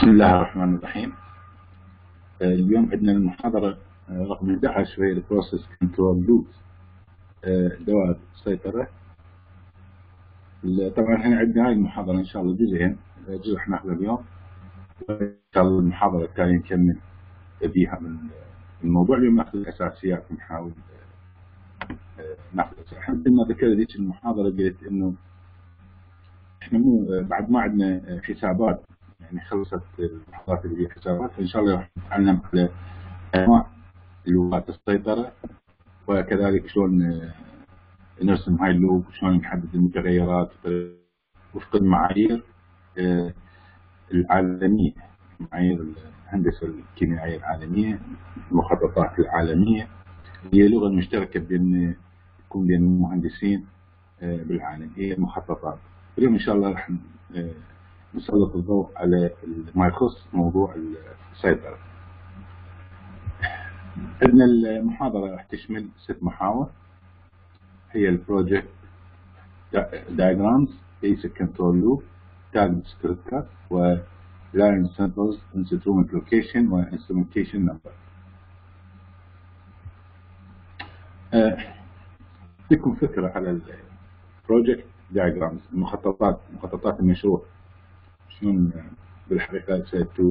بسم الله الرحمن الرحيم. اليوم عندنا المحاضرة رقم 11 وهي البروسيس كنترول لوب، دوائر السيطرة. طبعا احنا عندنا هاي المحاضرة ان شاء الله جزئين، جزء راح ناخذه اليوم وان شاء الله المحاضرة الثانية نكمل بيها من الموضوع. اليوم ناخذ الاساسيات ونحاول ناخذ احنا مثل ما ذكرت ذيك المحاضرة قلت انه احنا مو بعد ما عندنا حسابات، يعني خلصت المحاضرات اللي فيها حسابات، فان شاء الله راح نتعلم على انواع لغات السيطرة وكذلك شلون نرسم هاي اللوب وشلون نحدد المتغيرات وفق المعايير العالمية، معايير الهندسة الكيميائية العالمية، المخططات العالمية، هي لغة مشتركة تكون بين المهندسين بالعالم، هي المخططات. اليوم ان شاء الله راح نسلط الضوء على ما يخص موضوع السيطرة. عندنا المحاضرة راح تشمل 6 محاور، هي البروجكت دايجرامز، بيسك كنترول لوب، تارجت ستركتشر، ولاين سامبلز، انسترومنت لوكيشن، وانسترومنتيشن نمبر. لكم فكرة على البروجكت دايجرامز، مخططات المشروع، شلون بالحقيقة سيتو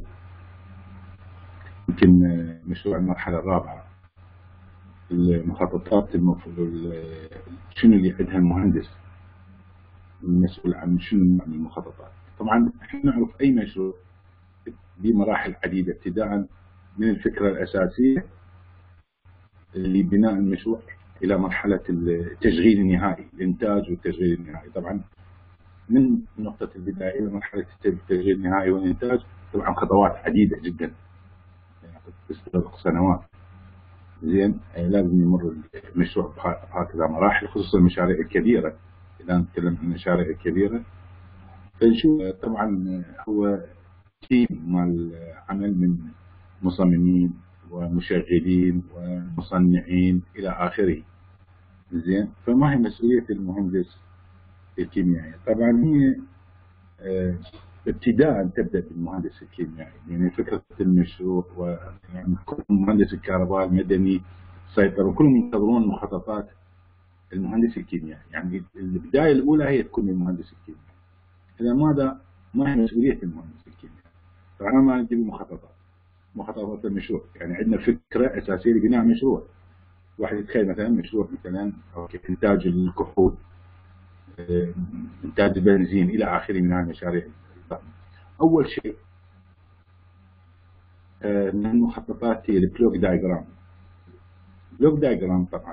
يمكن مشروع المرحلة الرابعة. المخططات المفروض شنو اللي عندها المهندس المسؤول عن شنو من المخططات. طبعا احنا نعرف اي مشروع بمراحل عديدة، ابتداء من الفكرة الأساسية لبناء المشروع إلى مرحلة التشغيل النهائي، الإنتاج والتشغيل النهائي. طبعا من نقطة البداية إلى مرحلة التشغيل النهائي والإنتاج طبعا خطوات عديدة جدا، يعني تستغرق سنوات. زين، لازم يمر المشروع بهكذا مراحل، خصوصا المشاريع الكبيرة. إذا نتكلم عن المشاريع الكبيرة فنشوف طبعا هو تيم مال عمل من مصممين ومشغلين ومصنعين إلى آخره. زين، فما هي مسؤولية المهندس الكيميائي؟ طبعا هي ابتداء تبدأ بالمهندس الكيميائي، يعني فكرة المشروع، ويعني كل مهندس الكهرباء المدني سيطر وكلهم ينتظرون مخططات المهندس الكيميائي، يعني البداية الأولى هي تكون المهندس الكيميائي. إذا ماذا ما هي مسؤولية المهندس الكيميائي؟ طبعا ما نجيب مخططات المشروع، يعني عندنا فكرة أساسية لبناء مشروع. واحد يتخيل مثلا مشروع مثلا إنتاج الكحول، إنتاج البنزين إلى آخره من هذه المشاريع. أول شيء من المخططات هي البلوك دايجرام. البلوك دايجرام طبعا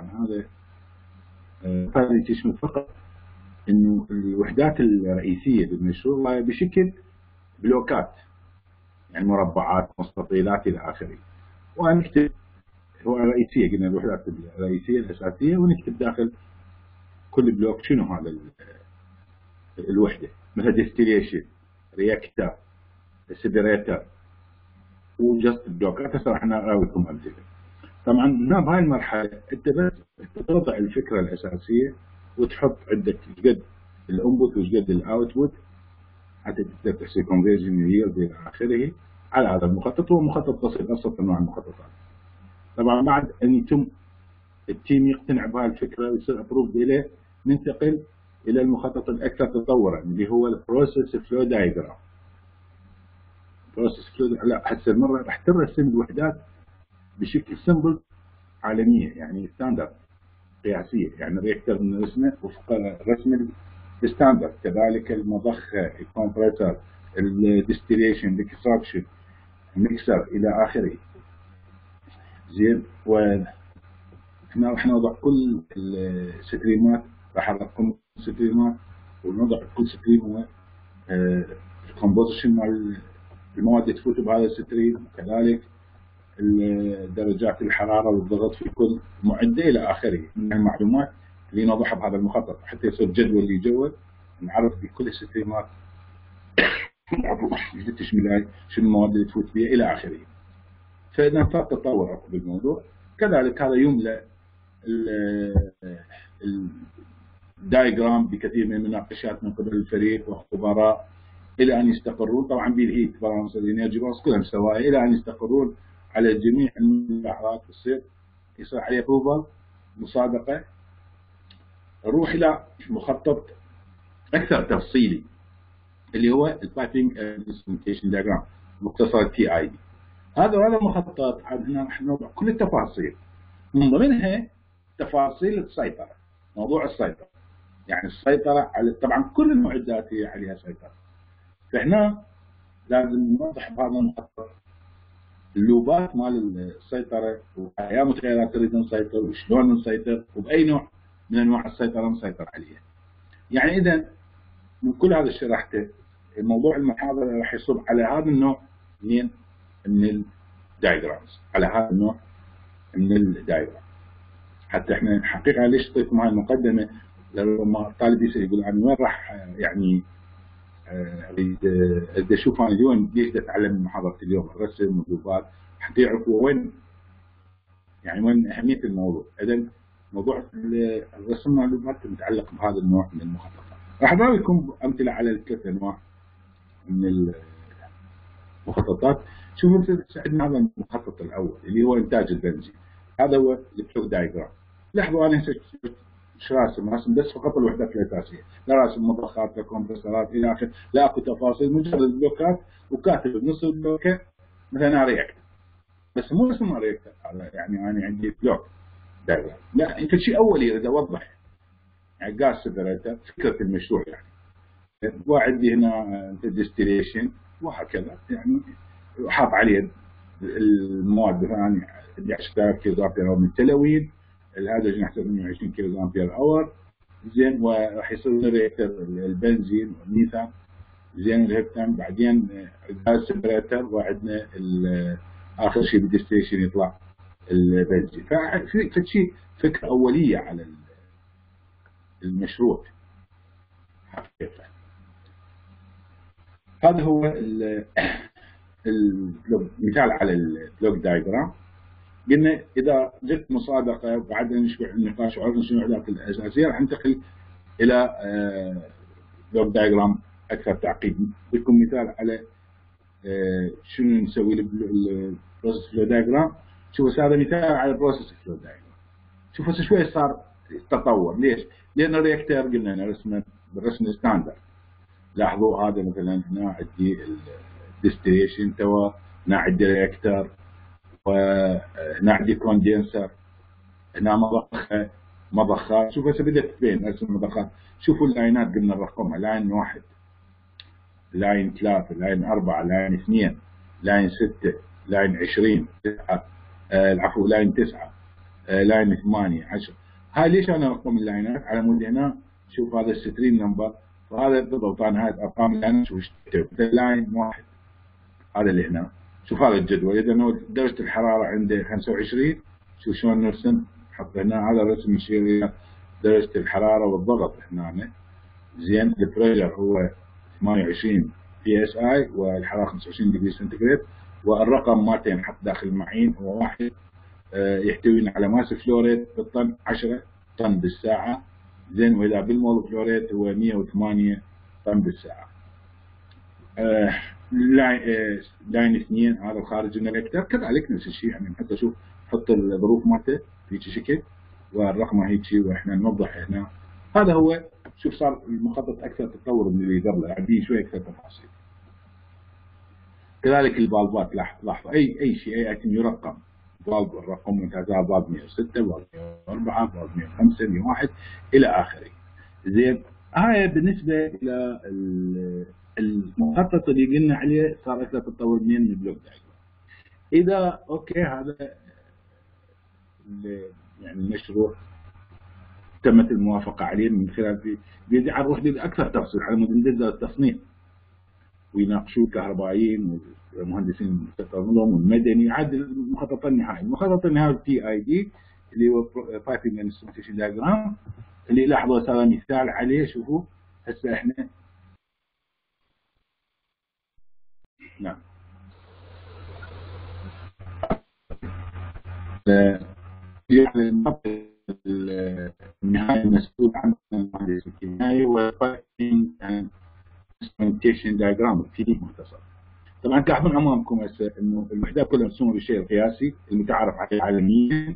هذا تشمل فقط إنه الوحدات الرئيسية للمشروع بشكل بلوكات، يعني مربعات، مستطيلات إلى آخره، ونكتب هو الرئيسية، قلنا الوحدات الرئيسية الأساسية، ونكتب داخل كل بلوك شنو هذا الوحدة، مثل ديستيليشن، رياكتر، سيبريتر، وجست بلوكات. هسه راح نراوي لكم أمثلة. طبعا هنا بهاي المرحلة أنت بس تضع الفكرة الأساسية وتحط عندك ايش قد الانبوت وايش قد الاوتبوت حتى تقدر تحسب كونفرجن ييلد الى آخره على هذا المخطط. هو مخطط بسيط، ابسط انواع المخططات. طبعا بعد ان يتم التيم يقتنع بهاي الفكرة ويصير ابروف اليه، ننتقل الى المخطط الاكثر تطورا اللي هو البروسيس فلو دايجرام. بروسيس فلو لا هسه المرة راح ترسم الوحدات بشكل سمبل عالمية، يعني ستاندرد قياسية، يعني الرياكتر نرسمه وفق الرسم الستاندرد، كذلك المضخة، الكمبريسر، الديستيليشن، الاكستراكشن، الميكسر الى آخره. زين، واحنا راح نوضع كل الستريمات، راح نرقم الستريمات ونوضع كل ستريم هو الكومبوزيشن مال المواد اللي تفوت بهذا الستريم، وكذلك درجات الحرارة والضغط في كل معدة إلى آخره من المعلومات اللي نوضعها بهذا المخطط، حتى يصير جدول يجول نعرف بكل الستريمات تشمل هاي شنو المواد اللي تفوت بها إلى آخره. فنفاق تطور أكو بالموضوع. كذلك هذا يملأ الدايجرام بكثير من المناقشات من قبل الفريق وخبراء الى ان يستقرون، طبعا بالهيت بالانس الانرجي بالانس كلها مسوايه، الى ان يستقرون على جميع الملاحظات تصير يصير عليه ابروفل مصادقه. نروح الى مخطط اكثر تفصيلي اللي هو البايبنج انسترومنتيشن دياجرام، مختصر تي اي دي. هذا مخطط هنا راح نوضع كل التفاصيل، من ضمنها تفاصيل السيطره، موضوع السيطره، يعني السيطره على طبعا كل المعدات هي عليها سيطره. فهنا لازم نوضح بهذا المخطط اللوبات مال السيطره، وايام الخيارات تريد نسيطر، وشلون نسيطر، وباي نوع من انواع السيطره نسيطر عليها. يعني اذا من كل هذا شرحته، موضوع المحاضره راح يصب على هذا النوع من الدايجرامز، على هذا النوع من الدايجرام. حتى احنا حقيقه ليش اعطيتكم هاي المقدمه؟ لما الطالب يسال يقول انا وين راح يعني اريد اشوف انا اليوم ليش اتعلم محاضره اليوم الرسم واللوبات، حتى يعرفوا وين يعني وين اهميه الموضوع. اذا موضوع الرسم واللوبات متعلق بهذا النوع من المخططات. راح اضرب لكم امثله على الثلاث انواع من المخططات. شوفوا مثل عندنا هذا المخطط الاول اللي هو انتاج البنزين، هذا هو البلوك دايجرام. لاحظوا انا هسه مش راسم بس فقط الوحدات الاساسيه، لا راسم مضخات لا كومبرسورات الى اخره، لا اكو تفاصيل، مجرد بلوكات وكاتب بنص البلوكه مثلا رياكتر، بس مو اسمه رياكتر هذا، يعني انا عندي بلوك دايجرام. لا انت شيء اولي اريد اوضح، يعني جاز سيبريتر فكره المشروع، يعني وعندي هنا ديستليشن وهكذا، يعني حاط عليه المواد مثلا عندي 10000 كيلو امبير اور من التلوين، الهيدروجين يحتاج 120 كيلو امبير اور، زين، وراح يصير رياكتر البنزين والميثان، زين، الهبتان، بعدين الغاز سيبريتر، وعندنا اخر شيء بالديستليشن يطلع البنزين. ففي شيء فكره اوليه على المشروع حقيقه. هذا هو المثال على البلوك دايجرام. قلنا اذا جت مصادقه وبعدين نشبع النقاش وعرفنا شنو الوحدات الاساسيه، راح ننتقل الى بلوك دايجرام اكثر تعقيد. بدكم مثال على شنو نسوي البروسيس فلو دايجرام. شوفوا هذا مثال على البروسيس فلو دايجرام. شوفوا شوي صار تطور. ليش؟ لان الرياكتور قلنا نرسمه بالرسم الستاندرد. لاحظوا هذا مثلا هنا عندي الديستليشن توا، هنا عندي رياكتور، وهنا عندي كوندنسر، هنا مضخات. شوفوا هسه بدات تبين ارسم المضخات. شوفوا اللاينات قلنا نرقمها، لاين 1، لاين 3، لاين 4، لاين 2، لاين 6، لاين 20، 9، العفو لاين 9، لاين 8، 10. هاي ليش انا ارقم اللاينات؟ على مود هنا شوف هذا الستريم نمبر، وهذا بالضبط انا هاي الارقام اللي انا شوف لاين 1 هذا اللي هنا. شوف هذا الجدول، اذا درجه الحراره عنده 25، شوف شلون نرسم، نحط هنا هذا الرسم يشير الى درجه الحراره والضغط هنا. زين، البريشر هو 28 بي اس اي والحراره 25 ديجري سنتيغريد، والرقم مالته ينحط داخل المعين هو 1 يحتوي على ماس فلوريد بالطن 10 طن بالساعه. زين، واذا بالمول فلوريد هو 108 طن بالساعه. لاين 2 هذا خارج الرياكتور كذلك نفس الشيء، يعني حتى شوف نحط الظروف مالته في شكل والرقم هيك، واحنا نوضح هنا. هذا هو. شوف صار المخطط اكثر تطور من اللي قبله، عندي شوي اكثر تفاصيل. كذلك الفالفات، لاحظوا اي شيء، اي ايتم يرقم، فالف الرقم ممتازات، فالف 106، فالف 104، فالف 105، 101 الى اخره. زين، هاي بالنسبه الى المخطط اللي قلنا عليه صار اكثر تطور من البلوك دايجرام. اذا اوكي هذا يعني المشروع تمت الموافقه عليه من خلال بيرجع نروح اكثر تفصيل على مود ندير التصنيع، ويناقشوه الكهربائيين والمهندسين النظم والمدني عاد المخطط النهائي. المخطط النهائي تي اي دي اللي هو بايبنج انسترومنتيشن دايجرام، اللي لاحظوا هذا مثال عليه. شوفوا هسه احنا نعم يعني النهاية المسؤول عن المهندس الكيميائي، والبايبنج instrumentation diagram في مختصر. طبعا تلاحظون امامكم هسه انه الوحدات كلها مرسومه بالشيء القياسي المتعارف عليه عالميا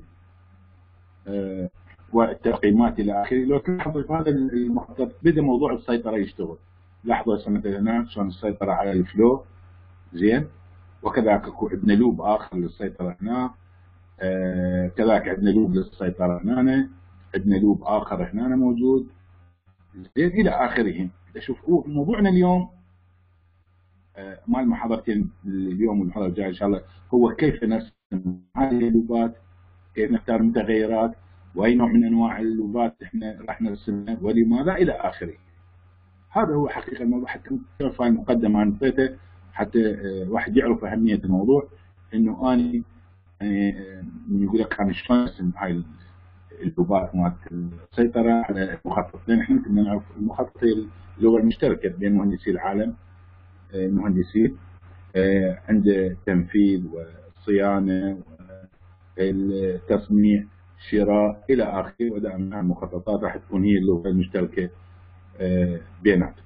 والتقييمات الى اخره. لو تلاحظوا في هذا المخطط بدا موضوع السيطره يشتغل. لاحظوا هسه مثلا هنا شلون السيطره على الفلو زين، وكذلك اكو عندنا لوب اخر للسيطره هنا، كذلك عندنا لوب للسيطره هنا، عندنا لوب اخر هنا موجود زين الى اخره. شوف موضوعنا اليوم مال محاضرتين اليوم والمحاضره الجايه ان شاء الله هو كيف نرسم هذه اللوبات، كيف نختار المتغيرات، واي نوع من انواع اللوبات احنا راح نرسمها ولماذا الى اخره. هذا هو حقيقه الموضوع، حتى تعرف هاي المقدمه انا اعطيته حتى واحد يعرف اهميه الموضوع. انه اني يقول لك انا شلون ارسم هاي اللوبات مالت السيطره على المخطط، لان احنا كنا نعرف المخطط هي اللغه المشتركه بين مهندسي العالم. المهندسين عنده تنفيذ وصيانه والتصنيع شراء الى اخره، ودائما المخططات راح تكون هي اللغه المشتركه بيناتهم.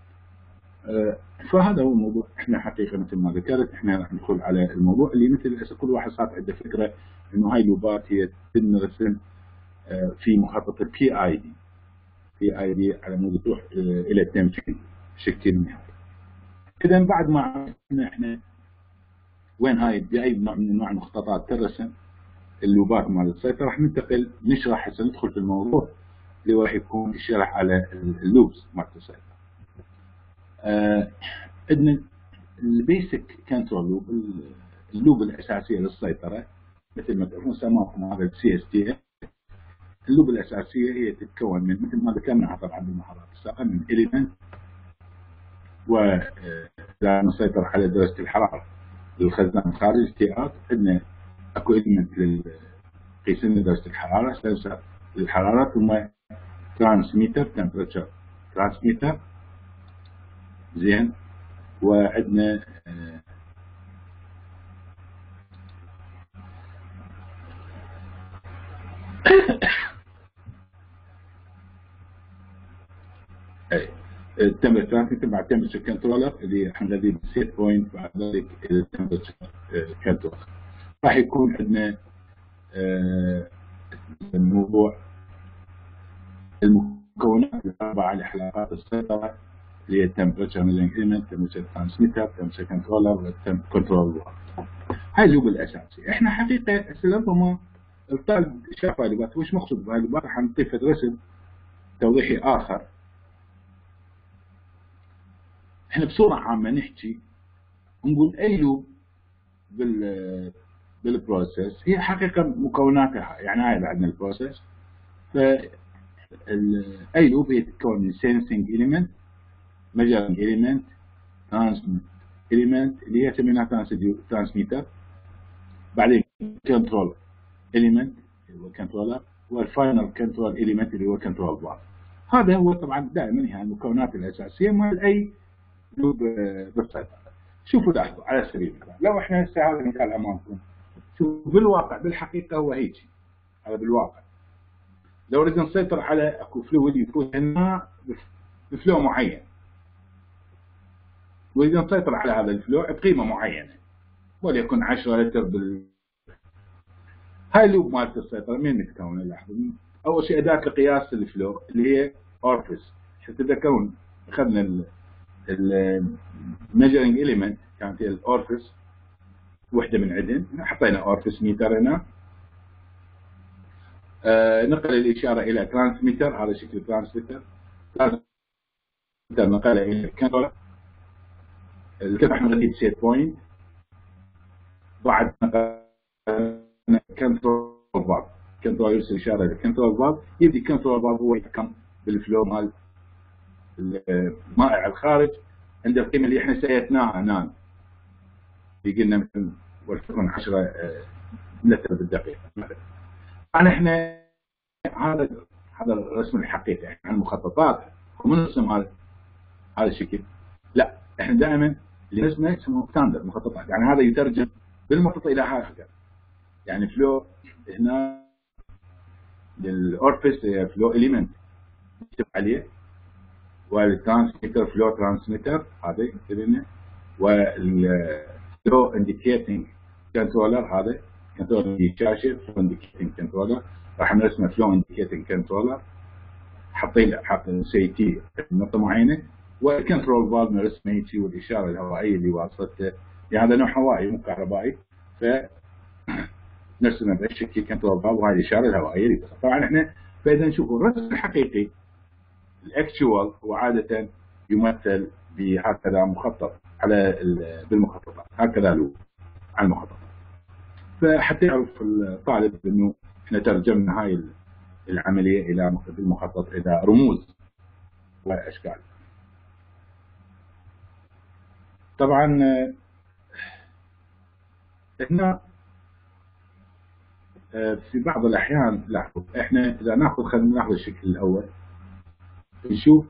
فهذا هو الموضوع. احنا حقيقه مثل ما ذكرت احنا راح ندخل على الموضوع اللي مثل كل واحد صار عنده فكره انه هاي اللوبات هي تنرسم في مخطط البي اي دي. بي اي دي على مود تروح الى التنفيذ بشكل نهائي. اذا بعد ما عرفنا احنا وين هاي باي نوع من انواع المخططات ترسم اللوبات مال السيطره، راح ننتقل نشرح هسه ندخل في الموضوع اللي راح يكون الشرح على اللوبس مال السيطره. عندنا البيسك كنترول لوب، اللوب الاساسيه للسيطره مثل ما تعرفون سماكم هذا السي اس تي. اللوب الاساسيه هي تتكون من مثل ما ذكرنا طبعا بالمحاضرات السابقه من اليمنت، ولا نسيطر على درجه الحراره للخزان الخارجي تي ار. عندنا اكو اليمنت لقيس لنا درجه الحراره سنسر للحراره، ثم ترانسميتر تمبرتشر ترانسميتر زين، وعندنا التمبرتشر ترانسميتر مع التمبرتشر كنترولر اللي حنغذيه بالسيت بوينت، بعد ذلك التمبرتشر كنترولر. راح يكون عندنا الموضوع المكونات الاربعه لحلقات السيطره اللي هي التمبرتشر ميجرنج ايلمنت، تمبرتشر ترانسميتر، تمبرتشر كنترولر، والكنترول وورد. هاي اللوب الاساسي. احنا حقيقه هسه لما الطالب شاف هاي اللوبات وش مقصود بهاي اللوبات راح نضيف رسم توضيحي اخر. احنا بصوره عامه نحكي نقول اي لوب بالبروسيس هي حقيقه مكوناتها، يعني هاي عندنا البروسيس. ف اي لوب هي تتكون من سينسينج اليمنت، measuring element، transmit element اللي هي سميناها ترانسميتر، بعدين control element اللي هو controller، والفاينل control element اللي هو control bar. هذا هو طبعا دائما هي المكونات الاساسيه مال اي لوب بالسيطره. شوفوا لاحظوا على سبيل المثال لو احنا هسه هذا المثال امامكم، شوفوا بالواقع بالحقيقه هو هيك. هذا بالواقع لو نريد نسيطر على اكو فلويد يفوت هنا بفلو معين، وإذا نسيطر على هذا الفلو بقيمة معينة وليكن 10 لتر هاي اللوب مالت السيطرة من متكونة؟ لاحظوا أول شيء أداة لقياس الفلو اللي هي أورفس. تتذكرون أخذنا الميجرنج إليمنت كانت هي الأورفس، وحدة من عندن حطينا أورفس ميتر هنا. نقل الإشارة إلى ترانسميتر، هذا شكل ترانسميتر نقلها إلى كنترولر، الكتب حنغذيه سيت بوينت، بعد كنترول باب، كنترول يرسل اشاره للكنترول باب، يبدي الكنترول باب هو يتحكم بالفلو مال مائع الخارج عند القيمه اللي احنا سيتناها هنا، قلنا مثل ولتكن 10 لتر بالدقيقه مثلا. احنا هذا الرسم الحقيقي يعني عن المخططات ومن نرسم هذا الشكل. لا احنا دائما اللي نرسمه يسموه ستاندرد مخططات، يعني هذا يترجم بالمخطط الى حاجه. يعني فلو هنا للاورفيس فلو اليمنت نكتب عليه، والترانسميتر فلو ترانسميتر هذا يكتبنا، والفلو انديكيتنج كنترولر هذا كنترولر الشاشه فلو انديكيتنج كنترولر راح نرسمه فلو انديكيتنج كنترولر حاطين سي تي نقطه معينه، والكنترول فالف نرسمه شيء والاشاره الهوائيه اللي واصلته، يعني هذا نوع هوائي مو كهربائي ف نرسمه بهالشكل كنترول فالف وهذه الاشاره الهوائيه اللي تصل. طبعا احنا فاذا نشوف الرسم الحقيقي الاكتشوال هو عاده يمثل بهكذا مخطط على بالمخططات هكذا له على المخططات، فحتى يعرف الطالب انه احنا ترجمنا هاي العمليه الى المخطط الى رموز واشكال. طبعا هنا في بعض الاحيان لاحظوا احنا اذا خلينا ناخذ الشكل الاول نشوف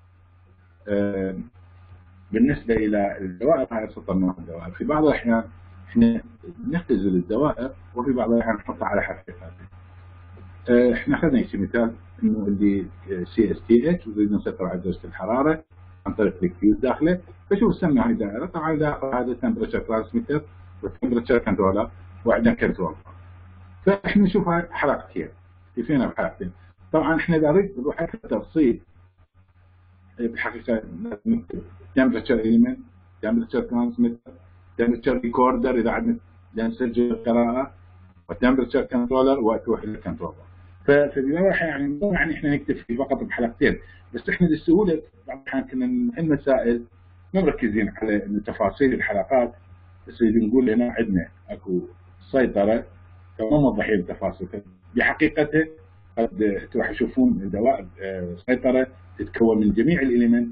بالنسبه الى الدوائر هاي سطرنا الدوائر، في بعض الاحيان احنا نختزل الدوائر وفي بعض الاحيان نحطها على حركات. احنا اخذنا مثال انه اللي سي اس تي اتش ونريد نسيطر على درجه الحراره عن طريق الكيوز داخله، فشوف سمي هاي الدائره. طبعا داخل هذا تمبرتشر ترانسميتر والتمبرتشر كنترولر وعندنا كنترول، فاحنا نشوف هاي حلقتين كيفين بحلقتين. طبعا احنا اذا نريد نروح على التفصيل بالحقيقه نكتب تمبرتشر اليمنت، تمبرتشر ترانسميتر، تمبرتشر ريكوردر اذا عندنا نسجل القراءه، والتمبرتشر كنترولر وتروح للكنترولر. ففي الواقع يعني مو يعني احنا نكتفي فقط بحلقتين، بس احنا للسهوله بعض الاحيان كنا نحل مسائل مو مركزين على تفاصيل الحلقات، بس اللي نقول هنا عندنا اكو سيطره مو موضحين التفاصيل بحقيقته. قد تروح تشوفون دوائر سيطره تتكون من جميع الاليمنت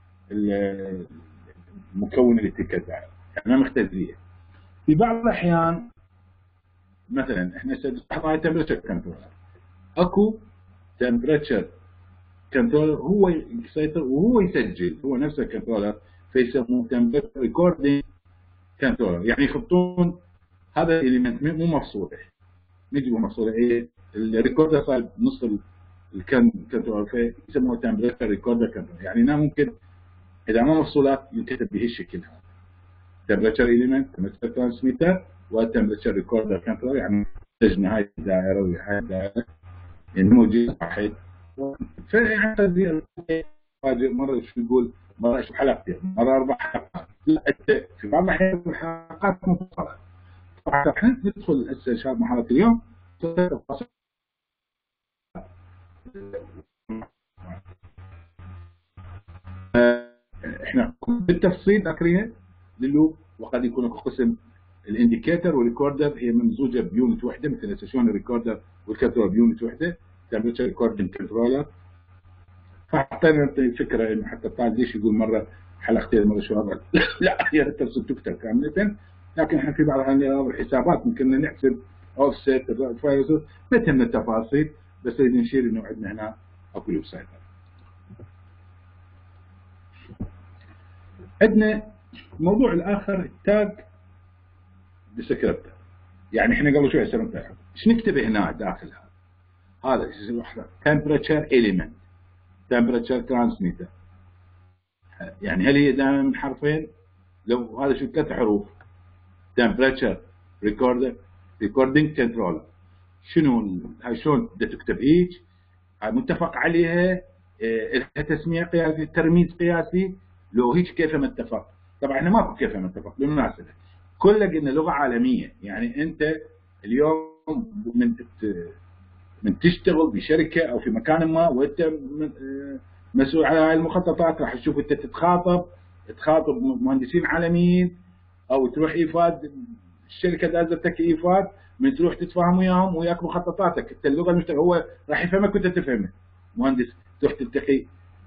المكون لتلك الدائره، يعني ما مختزليه. في بعض الاحيان مثلا احنا هاي تمبرتشر كنترولر، اكو تمبرتشر كنترولر هو يسيطر وهو يسجل، هو نفسه كنترولر، فيسموه تمبرتشر ريكوردينج كنترولر، يعني يحطون هذا الاليمنت مو مفصوله، نجيبه مفصوله ايه الريكوردر صار نص الكنترولر، فيسموه تمبرتشر ريكوردر كنترولر، يعني هنا ممكن اذا ما مفصولات ينكتب بهالشكل هذا تمبرتشر اليمنت، تمبرتشر ترانسميتر، والتمبرتشر ريكوردر كنترول، يعني سجن هاي الدائره وهاي الدائره يعني موجود واحد. فيعني مره شو يقول مره اشوف حلقتين مره 4 حلقات، لا انت في بعض الاحيان الحلقات مفصله. طبعا احنا ندخل هسه شباب محاضره اليوم احنا بالتفصيل ذاكرينها للوب، وقد يكون قسم الانديكيتر والريكوردر هي ممزوجه بيونت وحده، مثل شلون الريكوردر والكنترول بيونت وحده تمبرتشر ريكوردنج كنترولر. فاعطينا فكره انه حتى الطالب ليش يقول مره حلقتين مره شو لا هي التفصيل تكتب كامله، لكن احنا في بعض الحسابات ممكن نحسب اوفست ما تهمنا التفاصيل، بس نريد نشير انه عندنا هنا اكو ويب سايت. عندنا الموضوع الاخر تاج ديسكريبتر، يعني احنا قبل شوي سمعنا ايش نكتب هنا داخل هذا temperature element temperature transmitter، يعني هل هي دائما من حرفين؟ لو هذا شو 3 حروف temperature recorder recording controller، شنو هاي شلون بدها تكتب هيك؟ متفق عليها لها تسميه قياسي ترميز قياسي، لو هيك كيف ما اتفق؟ طبعا احنا ماكو كيف ما اتفق بالمناسبه، كلها قلنا لغه عالميه، يعني انت اليوم من تشتغل بشركه او في مكان ما وانت مسؤول على هاي المخططات، راح تشوف انت تخاطب مهندسين عالميين، او تروح ايفاد الشركه دازتك ايفاد من تروح تتفاهم وياهم وياك مخططاتك، انت اللغه المشتركه هو راح يفهمك وانت تفهمه. مهندس تروح تلتقي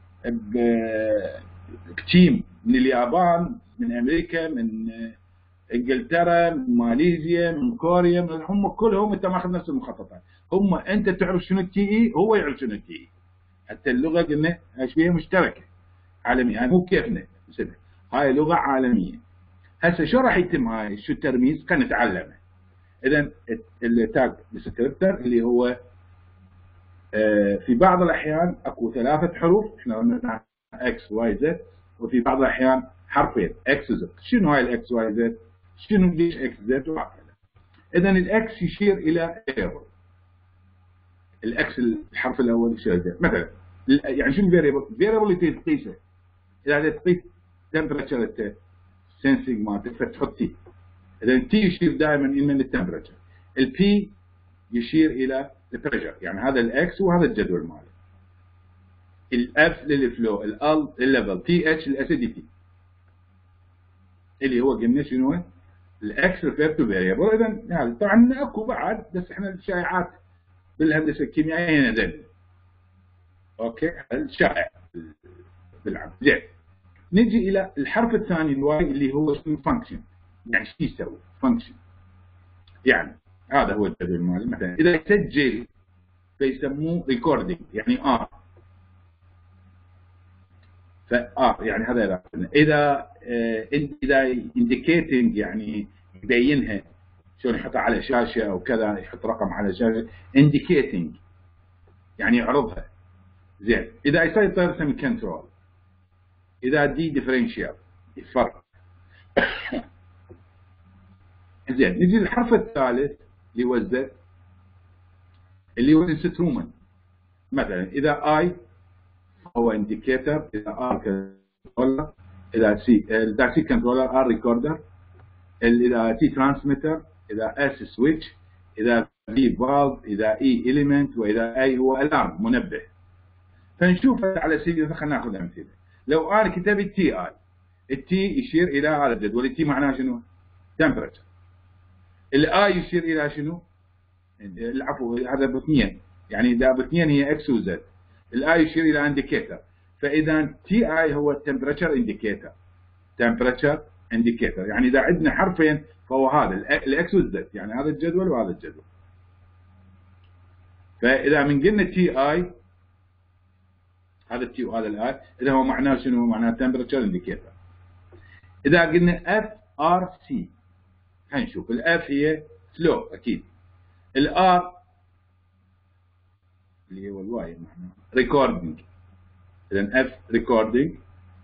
بتيم من اليابان، من امريكا، من انجلترا، من ماليزيا، من كوريا، من هم كلهم انت ماخذ نفس المخططات، هم انت تعرف شنو التي اي هو يعرف شنو التي اي، حتى اللغه قلنا اشبيه مشتركه عالميه، يعني مو كيفنا هاي لغه عالميه. هسه شو راح يتم هاي شو الترميز؟ خلينا نتعلمه. اذا التاج ديسكريبتر اللي هو في بعض الاحيان اكو 3 حروف، احنا قلنا اكس واي زد، وفي بعض الاحيان حرفين اكس وزد. شنو هاي الاكس واي زد؟ شنو ليش اكس زد وهكذا. اذا الاكس يشير الى فيريبل، الاكس الحرف الاول يشير الى مثلا، يعني شنو الفيريبل؟ الفيريبل اللي تقيسه، اذا تقيس تمبرتشر سنسنج مالتك فتحط تي، اذا تي يشير دائما الى التمبرتشر، البي يشير الى البريشر، يعني هذا الاكس وهذا الجدول ماله، الاف للفلو، ال للليفل، تي اتش للاسيديتي، اللي هو قلنا شنو؟ الاكس ريفير تو فاريبل. اذا هذا طبعا اكو بعد، بس احنا الشائعات بالهندسه الكيميائيه نزل. اوكي، الشائع بالعمل. زين، نجي الى الحرف الثاني الواي اللي هو اسمه فانكشن. يعني شو يسوي؟ فانكشن يعني هذا هو الجدول ماله. مثلا اذا يسجل فيسموه ريكوردينج، يعني يعني هذا اذا انديكيتنج يعني يبينها، شلون يحطها على شاشه او كذا، يحط رقم على شاشه انديكيتنج يعني يعرضها. زين، اذا يسيطر يسمى كنترول، اذا دي ديفرنشيال الفرق. زين، نجي للحرف الثالث اللي هو الزد، اللي هو الانسترومنت. مثلا اذا اي هو انديكيتر، اذا ار كنترولر، اذا سي كنترولر، ار ريكوردر، اذا تي ترانسميتر، اذا اس سويتش، اذا في فالف، اذا اي اليمنت، واذا اي هو الارم منبه. فنشوف على سبيل المثال، خلينا ناخذ امثله. لو انا كتبت تي اي، التي يشير الى هذا الجدول، التي معناها شنو؟ تمبرتشر. الاي يشير الى شنو؟ العفو، هذا باثنين، يعني اذا باثنين هي اكس وزد. الاي يشير الى انديكيتر، فاذا تي اي هو التمبرتشر انديكيتر، تمبرتشر انديكيتر، يعني اذا عندنا حرفين فهو هذا الاكس والزد، يعني هذا الجدول وهذا الجدول. فاذا من قلنا تي اي، هذا التي وهذا الاي، اذا هو معناه شنو؟ معناه تمبرتشر انديكيتر. اذا قلنا اف ار سي، هنشوف الاف هي فلو اكيد، الار اللي هو الواي معناه ريكوردنج، اذا اف ريكوردنج،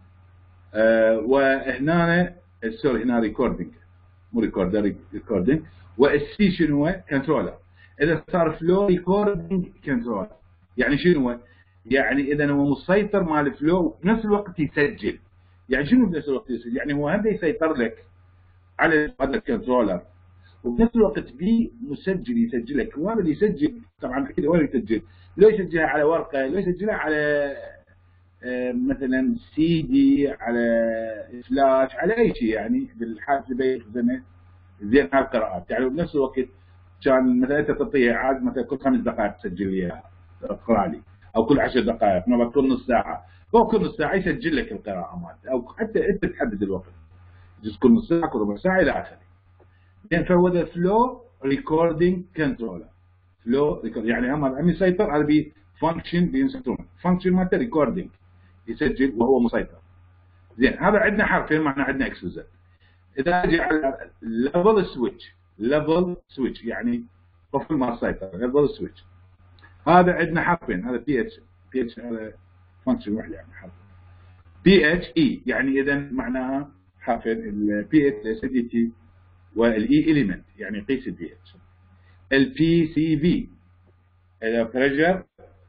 وهنا سوري هنا ريكوردنج مو ريكوردر، ريكوردنج. والسي شنو هو؟ كنترولر. اذا صار فلو ريكوردنج كنترولر، يعني شنو هو؟ يعني اذا هو مسيطر مال الفلو وفي نفس الوقت يسجل. يعني شنو بنفس الوقت يسجل؟ يعني هو هم يسيطر لك على هذا الكنترولر، وفي نفس الوقت بي مسجل يسجل لك. وين اللي يسجل؟ طبعا اكيد وين يسجل؟ لو يسجلها على ورقه، لو يسجلها على مثلا سي دي، على فلاش، على اي شيء، يعني بالحال اللي بيخزنه زين هاي القراءات. يعني بنفس الوقت كان مثلا انت تعطيه عاد مثلا كل 5 دقائق تسجل لي اقرا لي، او كل 10 دقائق، ما كل نص ساعه، هو كل نص ساعه يسجل لك القراءه مالته، او حتى انت تحدد الوقت، يجوز كل نص ساعه، كل ربع ساعه الى اخره. زين، فهو ذا فلو ريكوردينج كنترولر. فلو يعني هم يسيطر على بي فانكشن بانسترومنت، فانكشن مالته ريكوردينج، يسجل وهو مسيطر. زين، هذا عندنا حرفين، معناه عندنا اكس وزد. اذا اجي على ليفل سويتش، ليفل سويتش يعني قفل ما سيطر، ليفل سويتش، هذا عندنا حرفين، هذا بي اتش، بي اتش هذا فانكشن واحد يعني حرف، بي اتش اي، يعني اذا معناها حرفين، البي اتش اسيديتي، والاي اليمنت يعني يقيس البي اتش، البي سي في الى بريشر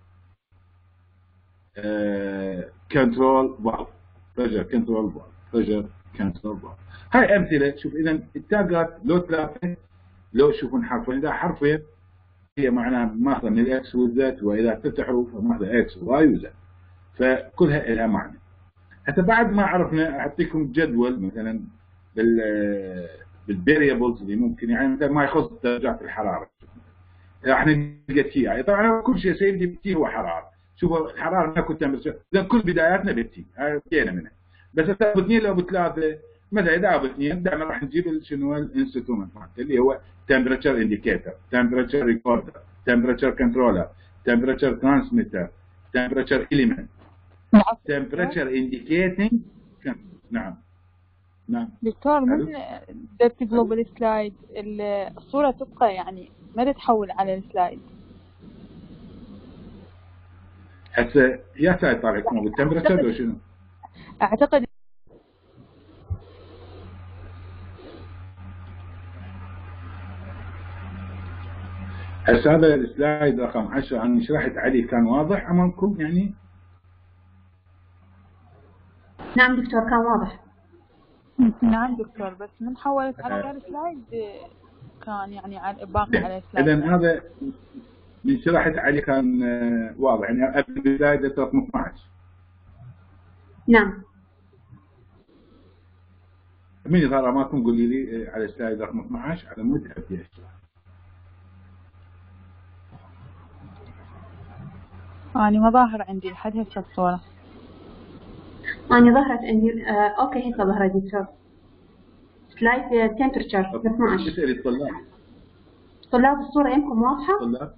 كنترول فالف، بريشر كنترول فالف، بريشر كنترول فالف. هاي امثله. شوف اذا التاجات لو ثلاثه، لو شوفون حرفين، اذا حرفين هي معناها ماخذه من الاكس والزد، واذا ثلاث حروف ماخذه اكس وواي وزد، فكلها لها معنى. حتى بعد ما عرفنا اعطيكم جدول مثلا بالفاريبلز اللي ممكن، يعني مثلا ما يخص درجات الحراره، راح نلقى تي اي. طبعا كل شيء سيدي بالتي هو حراره. شوفوا الحراره ماكو تمبرتشر، اذا كل بداياتنا بالتي، هاي بدينا منها. بس ابو اثنين لو بثلاثه، مثلا اذا ابو اثنين دائما راح نجيب شنو الانسترومنت مالته، اللي هو تمبرتشر انديكيتر، تمبرتشر ريكوردر، تمبرتشر كنترولر، تمبرتشر ترانسميتر، تمبرتشر اليمنت، تمبرتشر انديكيتنج. نعم نعم دكتور، من ترتب بالسلايد الصورة تبقى يعني ما تتحول على السلايد؟ هسه يا سايد طالع لكم بالتمبرتشر ولا شنو؟ اعتقد هسه هذا السلايد رقم 10 انا شرحت عليه كان واضح امامكم يعني؟ نعم دكتور كان واضح. نعم دكتور، بس من حولت على السلايد كان يعني باقي على السلايد. اذا هذا من شرحت عليه كان واضح يعني السلايد رقم 12. نعم. من يظهر امامكم قولي لي على السلايد رقم 12 على مود ابدي اشرح. أنا ما ظاهر عندي لحد هسه الصورة. أنا ظهرت عندي. أوكي هسه ظهرت دكتور. سلايد تمبرتشر 12. اسألي الطلاب. طلاب الصورة يمكم واضحة؟ طلاب.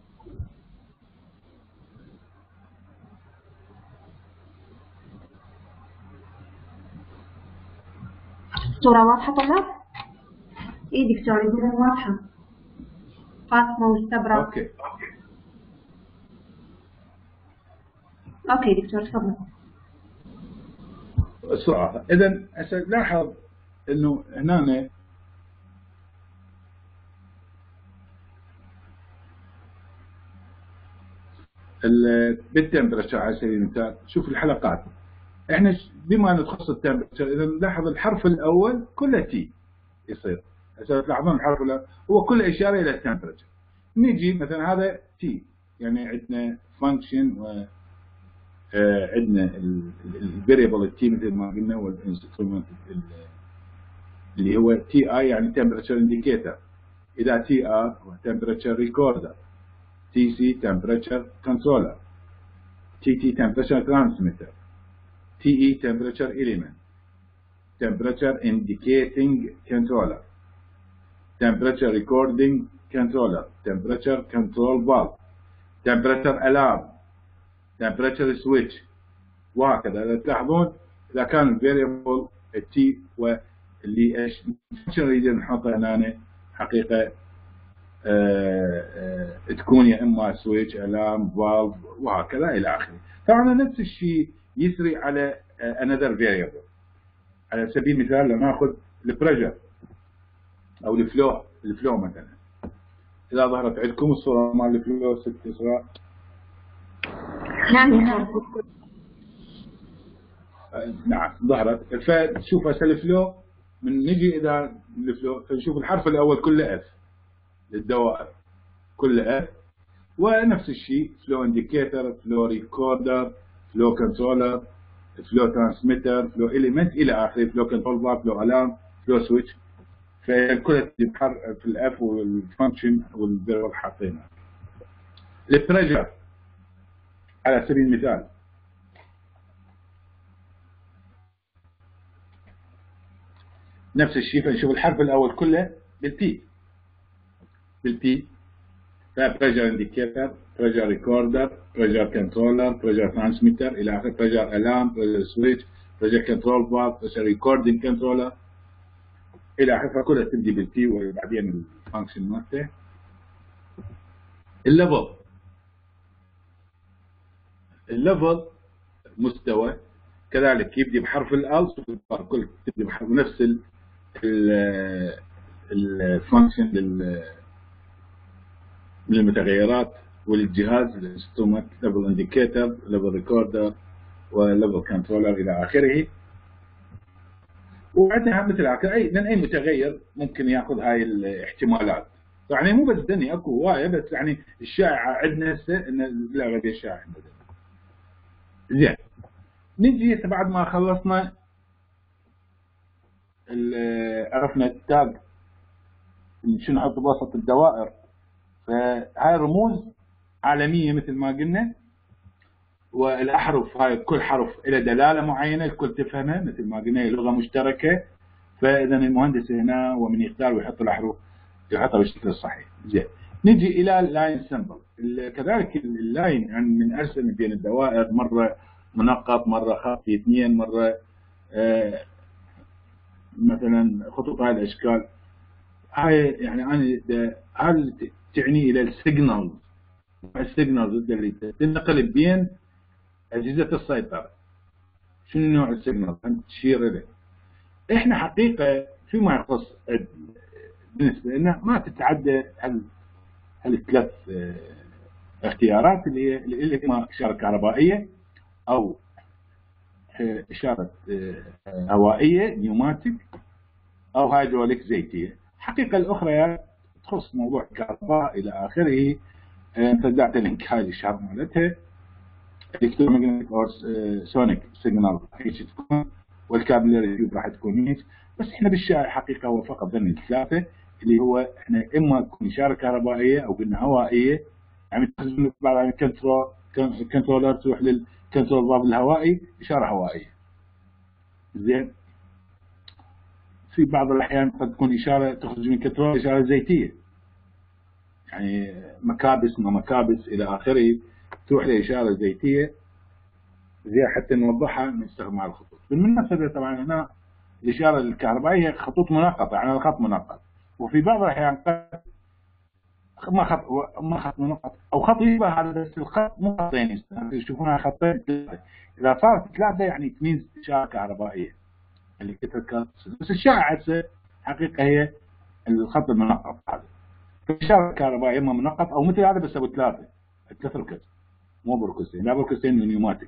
الصورة واضحة طلاب؟ إيه دكتور يقولون واضحة. فاطمة واستبرق. اوكي دكتور تفضل. السرعة. إذا هسه لاحظ إنه هنا بالتمبرتشر على سبيل المثال شوف الحلقات. احنا بما انه تخص التمبرتشر اذا نلاحظ الحرف الاول كله تي يصير. هسه تلاحظون الحرف الاول هو كله اشاره الى التمبرتشر. نيجي مثلا هذا تي يعني عندنا فانكشن و عندنا الفاريبل التي مثل ما قلنا والانسترومنت اللي هو تي اي يعني تمبرتشر انديكيتر. اذا تي ار هو تمبرتشر ريكوردر. تي سي تمبرتشر كنترولر. تي تي تمبرتشر ترانسميتر. TE temperature element, temperature indicating controller, temperature recording controller, temperature control valve, temperature alarm, temperature switch وهكذا. تلاحظون إذا كان variable T واللي ايش نريد نحطه هنا حقيقة تكون يا إما switch alarm valve وهكذا إلى آخره. طبعا نفس الشيء يسري على another variable. على سبيل المثال لو ناخذ البريشر او الفلو مثلا. اذا ظهرت عندكم الصوره مال الفلو ست اسراء. نعم ظهرت. فشوف هسه الفلو من نجي اذا الفلو فنشوف الحرف الاول كله اف للدوائر كله اف ونفس الشيء فلو انديكيتر فلو ريكوردر فلو كنترولر فلو ترانسميتر فلو إليمنت إلى آخره فلو كنترول فالف فلو ألارم فلو سويتش. فكلها تتحرك في الأف والفانكشن والفيربال حاطينها. البريشر على سبيل المثال نفس الشيء. فنشوف الحرف الأول كله بالبي فبريشر انديكيتر بريشر ريكوردر بريشر كنترولر بريشر ترانسميتر الى اخره بريشر الارم بريشر سويتش بريشر كنترول فالف بريشر ريكوردينج كنترولر الى اخره. كلها تبدي بالبي وبعدين الفانكشن مالته. الليفل مستوى كذلك يبدي بحرف الالف كل تبدي بحرف نفس الفانكشن من المتغيرات والجهاز الانسترومنت ليفل انديكيتر ليفل ريكوردر وليفل كنترولر الى اخره. وعندها مثل هكذا اي متغير ممكن ياخذ هاي الاحتمالات. يعني مو بس دني اكو هوايه بس يعني الشائعه عندنا هسه ان اللعبه دي الشائعه عندنا. زين نجي بعد ما خلصنا عرفنا التاج شنو نحط بوسط الدوائر. فهاي رموز عالمية مثل ما قلنا والأحرف هاي كل حرف له دلالة معينة الكل تفهمها مثل ما قلنا لغة مشتركة. فإذا المهندس هنا ومن يختار ويحط الأحرف يحطها بالشكل الصحيح. زين نجي إلى اللاين سمبل. كذلك اللاين يعني من أرسم بين الدوائر مرة منقط مرة خط اثنين مرة مثلا خطوط هاي الأشكال. هاي يعني أنا هل تعني إلى السيجنالز اللي تنقل بين أجهزة السيطرة. شنو نوع السيجنال انت تشير اليه. احنا حقيقه فيما يخص بالنسبه لنا ما تتعدى هالثلاث اختيارات اللي هي اشاره كهربائيه او اشاره هوائيه نيوماتيك او هيدروليك زيتيه. الحقيقه الاخرى تخص موضوع الكهرباء الى اخره. تدعت لينك هاي الاشاره مالتها الكترومagnetic اور سونيك سيجنال هيك تكون، والكابلري تيوب راح تكون هيك. بس احنا بالشارع حقيقه هو فقط ذني الثلاثه اللي هو احنا اما تكون اشاره كهربائيه او قلنا هوائيه، يعني تخزن بعض الكنترولر تروح للكنترول باب الهوائي اشاره هوائيه. زين في بعض الاحيان قد تكون اشاره تخرج من كنترول اشاره زيتيه، يعني مكابس ما مكابس الى اخره تروح لاشاره زيتيه. زين حتى نوضحها نستخدم على الخطوط. بالمناسبه طبعا هنا الاشاره الكهربائيه خطوط منقطه، يعني الخط منقط، وفي بعض الاحيان ما خط منقط او خط يشبه هذا، بس الخط مو خطين تشوفونها خطين ثلاثه. اذا صارت ثلاثه يعني تميز اشاره كهربائيه اللي كتركات. بس الشائع هسه حقيقه هي الخط المنقط هذا. الاشاره الكهربائيه اما منقط او مثل هذا بس ابو ثلاث ركز، مو بركزين، لا بركزين من نيوماتيك.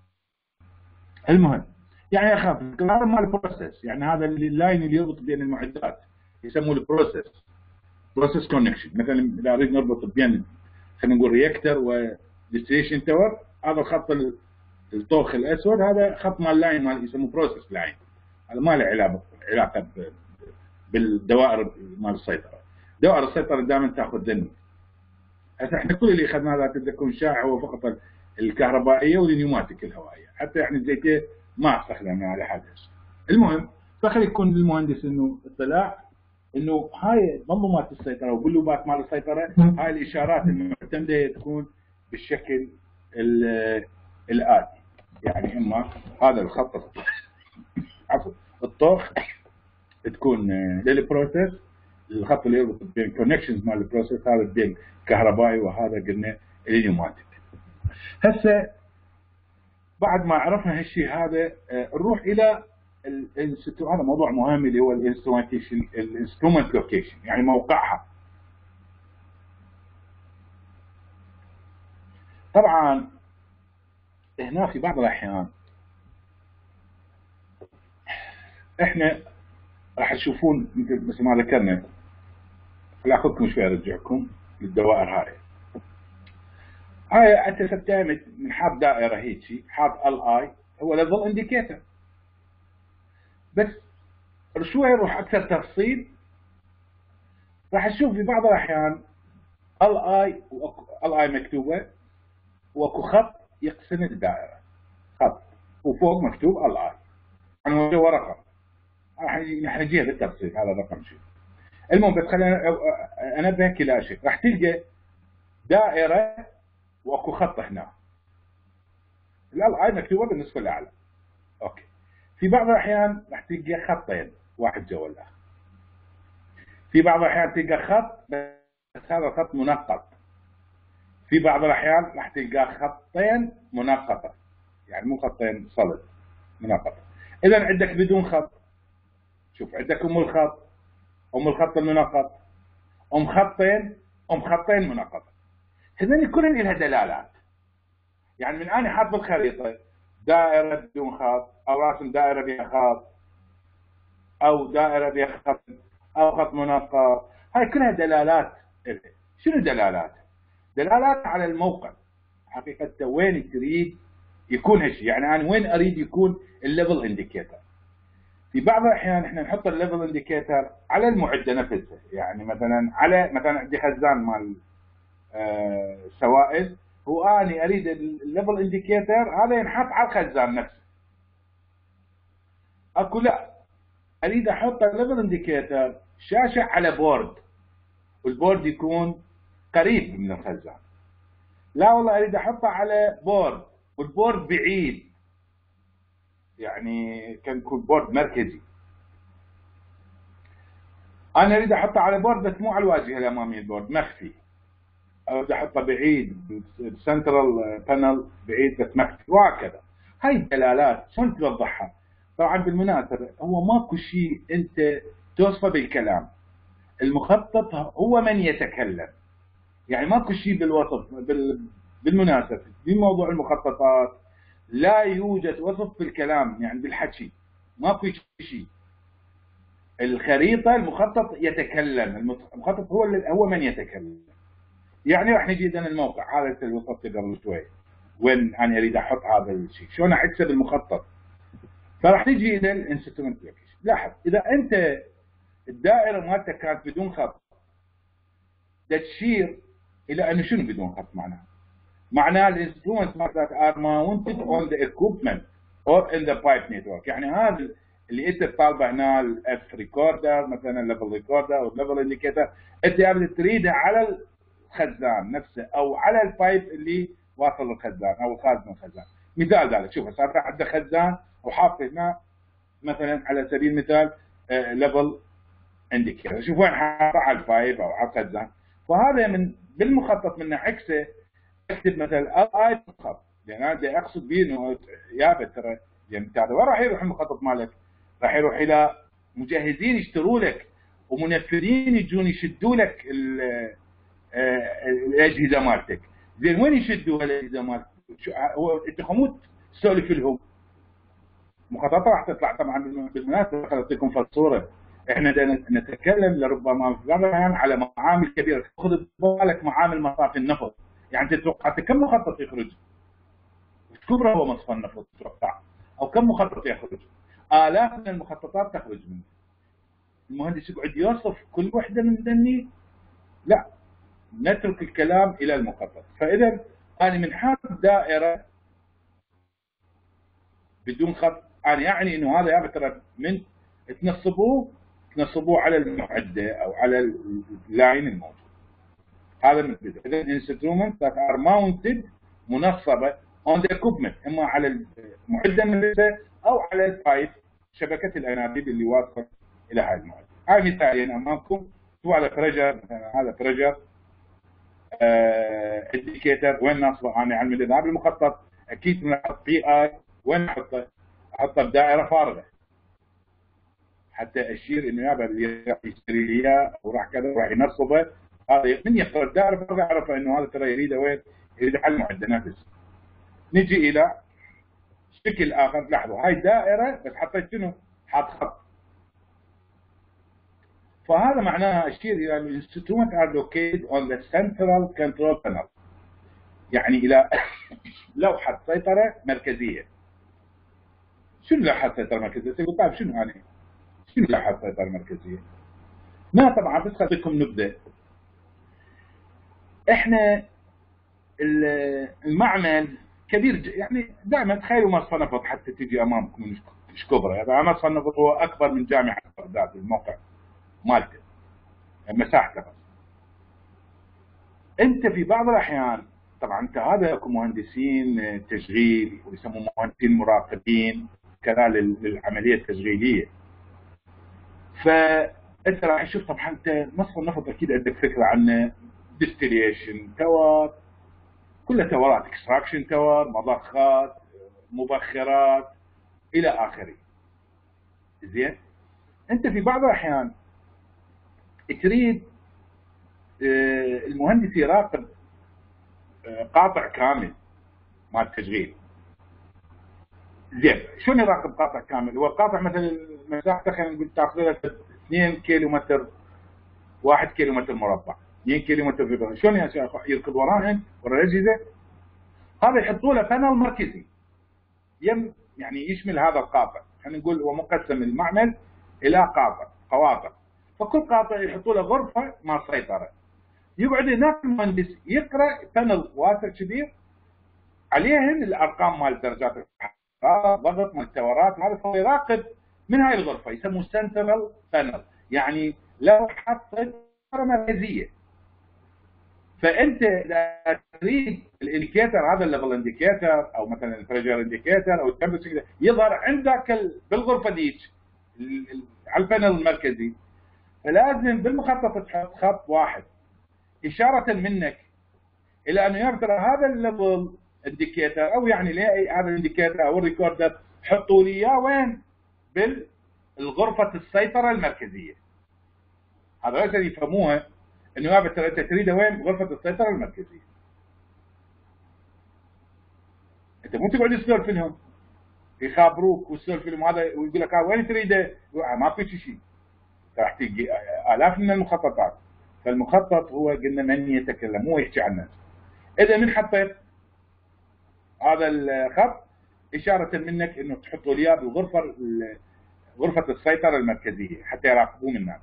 المهم يعني اخاف هذا مال البروسيس، يعني هذا اللاين اللي يربط بين المعدات يسموه البروسيس كونكشن. مثلا اذا اريد نربط بين خلينا نقول رياكتر وديستليشن تاور، هذا الخط الطوخ الاسود هذا خط مال لاين مال يسموه بروسيس لاين، هذا ما له علاقه بالدوائر مال السيطره. دوائر السيطره دائما تاخذ ذنب. هسه احنا كل اللي اخذناه هذا تكون شائع هو فقط الكهربائيه والنيوماتيك الهوائيه، حتى يعني الزيتيه ما استخدمنا على حد. المهم فخلي يكون للمهندس انه اطلاع انه هاي منظومات السيطره وبلوبات مال السيطره هاي الاشارات المعتمده تكون بالشكل الاتي. يعني اما هذا الخط عفوا الطوخ تكون للبروسيس، الخط اللي يربط بين كونكشنز مال البروسيس هذا بين كهربائي وهذا قلنا النيوماتيك. هسه بعد ما عرفنا هالشيء هذا نروح الى هذا موضوع مهم اللي هو الانسترومنت لوكيشن، يعني موقعها. طبعا هنا في بعض الاحيان احنا راح تشوفون مثل ما ذكرنا، خليكم شوي ارجعكم للدوائر هاي انت تعمل من حاط دائره هيك، حاط اي هو ليفل انديكيتر. بس شوي نروح اكثر تفصيل راح تشوف في بعض الاحيان الاي مكتوبه واكو خط يقسم الدائره، خط وفوق مكتوب الاي، يعني هو رقم. راح نجيها بالتفصيل هذا الرقم شو. المهم بس خلينا انبهك الى شيء، راح تلقى دائره واكو خط هنا، الاي مكتوبه بالنسبه الاعلى. اوكي. في بعض الاحيان راح تلقى خطين واحد جوا الاخر. في بعض الاحيان تلقى خط بس هذا الخط منقط. في بعض الاحيان راح تلقى خطين منقطه، يعني مو خطين صلب، منقطه. اذا عندك بدون خط، شوف عندك ام الخط المنقط، خطين منقطه. هذول كلهم لها دلالات. يعني من انا حاط بالخريطه دائره بدون خط، او راسم دائره بها خط، او دائره بها خط، او خط منقط، هاي كلها دلالات. شنو دلالات؟ دلالات على الموقع حقيقه وين تريد يكون هالشيء. يعني انا وين اريد يكون الليفل انديكيتر. في بعض الاحيان احنا نحط الليفل انديكيتر على المعده نفسها، يعني مثلا عندي خزان مال سوائل، واني اريد الليفل انديكيتر هذا ينحط على الخزان نفسه. اكو لا، اريد احط الليفل انديكيتر شاشه على بورد، والبورد يكون قريب من الخزان. لا والله اريد احطه على بورد والبورد بعيد، يعني كان يكون بورد مركزي. انا اريد احطه على بورد بس مو على الواجهه الاماميه، البورد مخفي. اريد احطه بعيد، سنترال بانل بعيد بس مخفي، وهكذا. هاي الدلالات شلون توضحها؟ طبعا بالمناسبه هو ماكو شيء انت توصفه بالكلام، المخطط هو من يتكلم، يعني ماكو شيء بالوصف. بالمناسبه في موضوع المخططات لا يوجد وصف بالكلام، يعني بالحكي ماكو شيء. الخريطه المخطط يتكلم، المخطط هو من يتكلم. يعني راح نجي اذا الموقع هذا اللي وصفته قبل شوي، وين انا اريد احط هذا الشيء، شلون احسب المخطط. فراح نجي الى الانسترومنت لوكيشن. لاحظ اذا انت الدائره مالتك كانت بدون خط، تشير الى انه شنو بدون خط؟ معناه الانسترومنت مالتك are mounted on the equipment or in the pipe network. يعني هذا اللي انت طالبه هنا الاف ريكوردر مثلا، الليفل ريكوردر او الليفل انديكيتر، انت تريدها على الخزان نفسه او على البايب اللي واصل للخزان او الخارج من الخزان. مثال ذلك، شوف صار عنده خزان وحاط هنا مثلا على سبيل المثال ليفل انديكيتر، شوف وين حاطه على البايب او على الخزان. فهذا من بالمخطط منه عكسه اكتب مثلا اي خط، لان انا اقصد به انه يابا ترى يعني هذا وين راح يروح المخطط مالك؟ راح يروح الى مجهزين يشتروا لك ومنفذين يجون يشدوا لك الاجهزه مالتك. زين وين يشدوا الاجهزه مالتك؟ هو انت خمود تسولف لهم. مخططات راح تطلع طبعا بالمناسبه خليني اعطيكم فصوره. احنا نتكلم لربما في بعض الاحيان على معامل كبيره، خذ بالك معامل مصافي النفط، يعني تتوقع كم مخطط يخرج؟ كبرى هو مصفى النفط تتوقع، او كم مخطط يخرج؟ آلاف من المخططات تخرج منه. المهندس يقعد يوصف كل وحده من ذني؟ لا، نترك الكلام الى المخطط. فاذا انا من حال دائره بدون خط، انا يعني انه هذا ترى من تنصبوه على المعده او على اللاين الموجود. هذا من البدايه. اذا الانسترومنت ار ماونتد منصبه اون ذا اكوبمنت، اما على المعده نفسها او على البايب، شبكه الانابيب اللي واصله الى هاي المعده. هاي مثالين امامكم. شوفوا على بريشر مثلا، هذا بريشر انديكيتر وين ناصبه انا على المدى. هذا المخطط اكيد بنحط بي اي، وين احطه؟ احطه بدائره فارغه حتى اشير انه يابا اللي راح يشتري لي اياه او راح كذا راح ينصبه. هذا من يقرا الدائره فارغه اعرف انه هذا ترى يريده وين؟ يريده على المعده نفسه. نجي الى شكل اخر. لاحظوا هاي دائره بس حطيت شنو؟ حاط خط. فهذا معناها اشير الى الانسترومنت ار لوكيتد اون ذا سنترال كنترول بانل، يعني الى لوحه سيطره مركزيه. شنو لوحه سيطره مركزيه؟ تقول طيب شنو يعني؟ شنو لوحه سيطره مركزيه؟ ما طبعا بس خليكم نبدا. احنا المعمل كبير، يعني دائما تخيلوا مصفى نفط حتى تجي امامكم مش كبرى. يعني مصفى نفط هو اكبر من جامعه بغداد، الموقع مالته مساحته. بس انت في بعض الاحيان طبعا انت هذا اكو مهندسين تشغيل ويسموه مهندسين مراقبين كذا للعمليه التشغيليه. فانت راح تشوف طبعا انت مصفى النفط اكيد عندك فكره عنه، ديستليشن تاور، كلها تاورات، اكستراكشن تاور، مضخات، مبخرات الى اخره. زين، انت في بعض الاحيان تريد المهندس يراقب قاطع كامل مال التشغيل. زين، شلون يراقب قاطع كامل؟ هو القاطع مثلا مساحته خلينا نقول تاخذ له 2 كيلومتر، 1 كيلومتر مربع، 2 كيلومتر في بلد. شلون يركض وراهن ورا الاجهزه؟ هذا يحطوا له بانل مركزي يعني يشمل هذا القاطع. خلينا نقول هو مقسم المعمل الى قواطع، فكل قاطع يحطوا له غرفه مال سيطره. يقعد هناك المهندس يقرا بانل واسع كبير عليهن الارقام مال درجات الحراره، ضغط مال التورات، هذا هو يراقب من هاي الغرفه، يسموه سنترال بانل، يعني لوحه سيطره مركزيه. فانت اذا تريد الانديكيتر هذا الليفل انديكيتر او مثلا البريشر انديكيتر او التمبرتشر يظهر عندك بالغرفه ديك على البانل المركزي، فلازم بالمخطط تحط خط واحد اشاره منك الى انه يا ترى هذا الليفل انديكيتر او يعني ليه هذا الانديكيتر او الريكوردر حطوا لي اياه وين؟ بالغرفه السيطره المركزيه. هذا عشان يفهموها انه يابا ترى انت تريده وين؟ غرفه السيطره المركزيه. انت مو تقعد تسولف لهم يخابروك وتسولف لهم هذا ويقول لك وين تريده؟ ما في شيء. راح تجي الاف من المخططات. فالمخطط هو قلنا من يتكلم مو يحكي عن نفسه. اذا من حطيت هذا الخط اشاره منك انه تحطوا لي بالغرفه غرفه السيطره المركزيه حتى يراقبوه منك.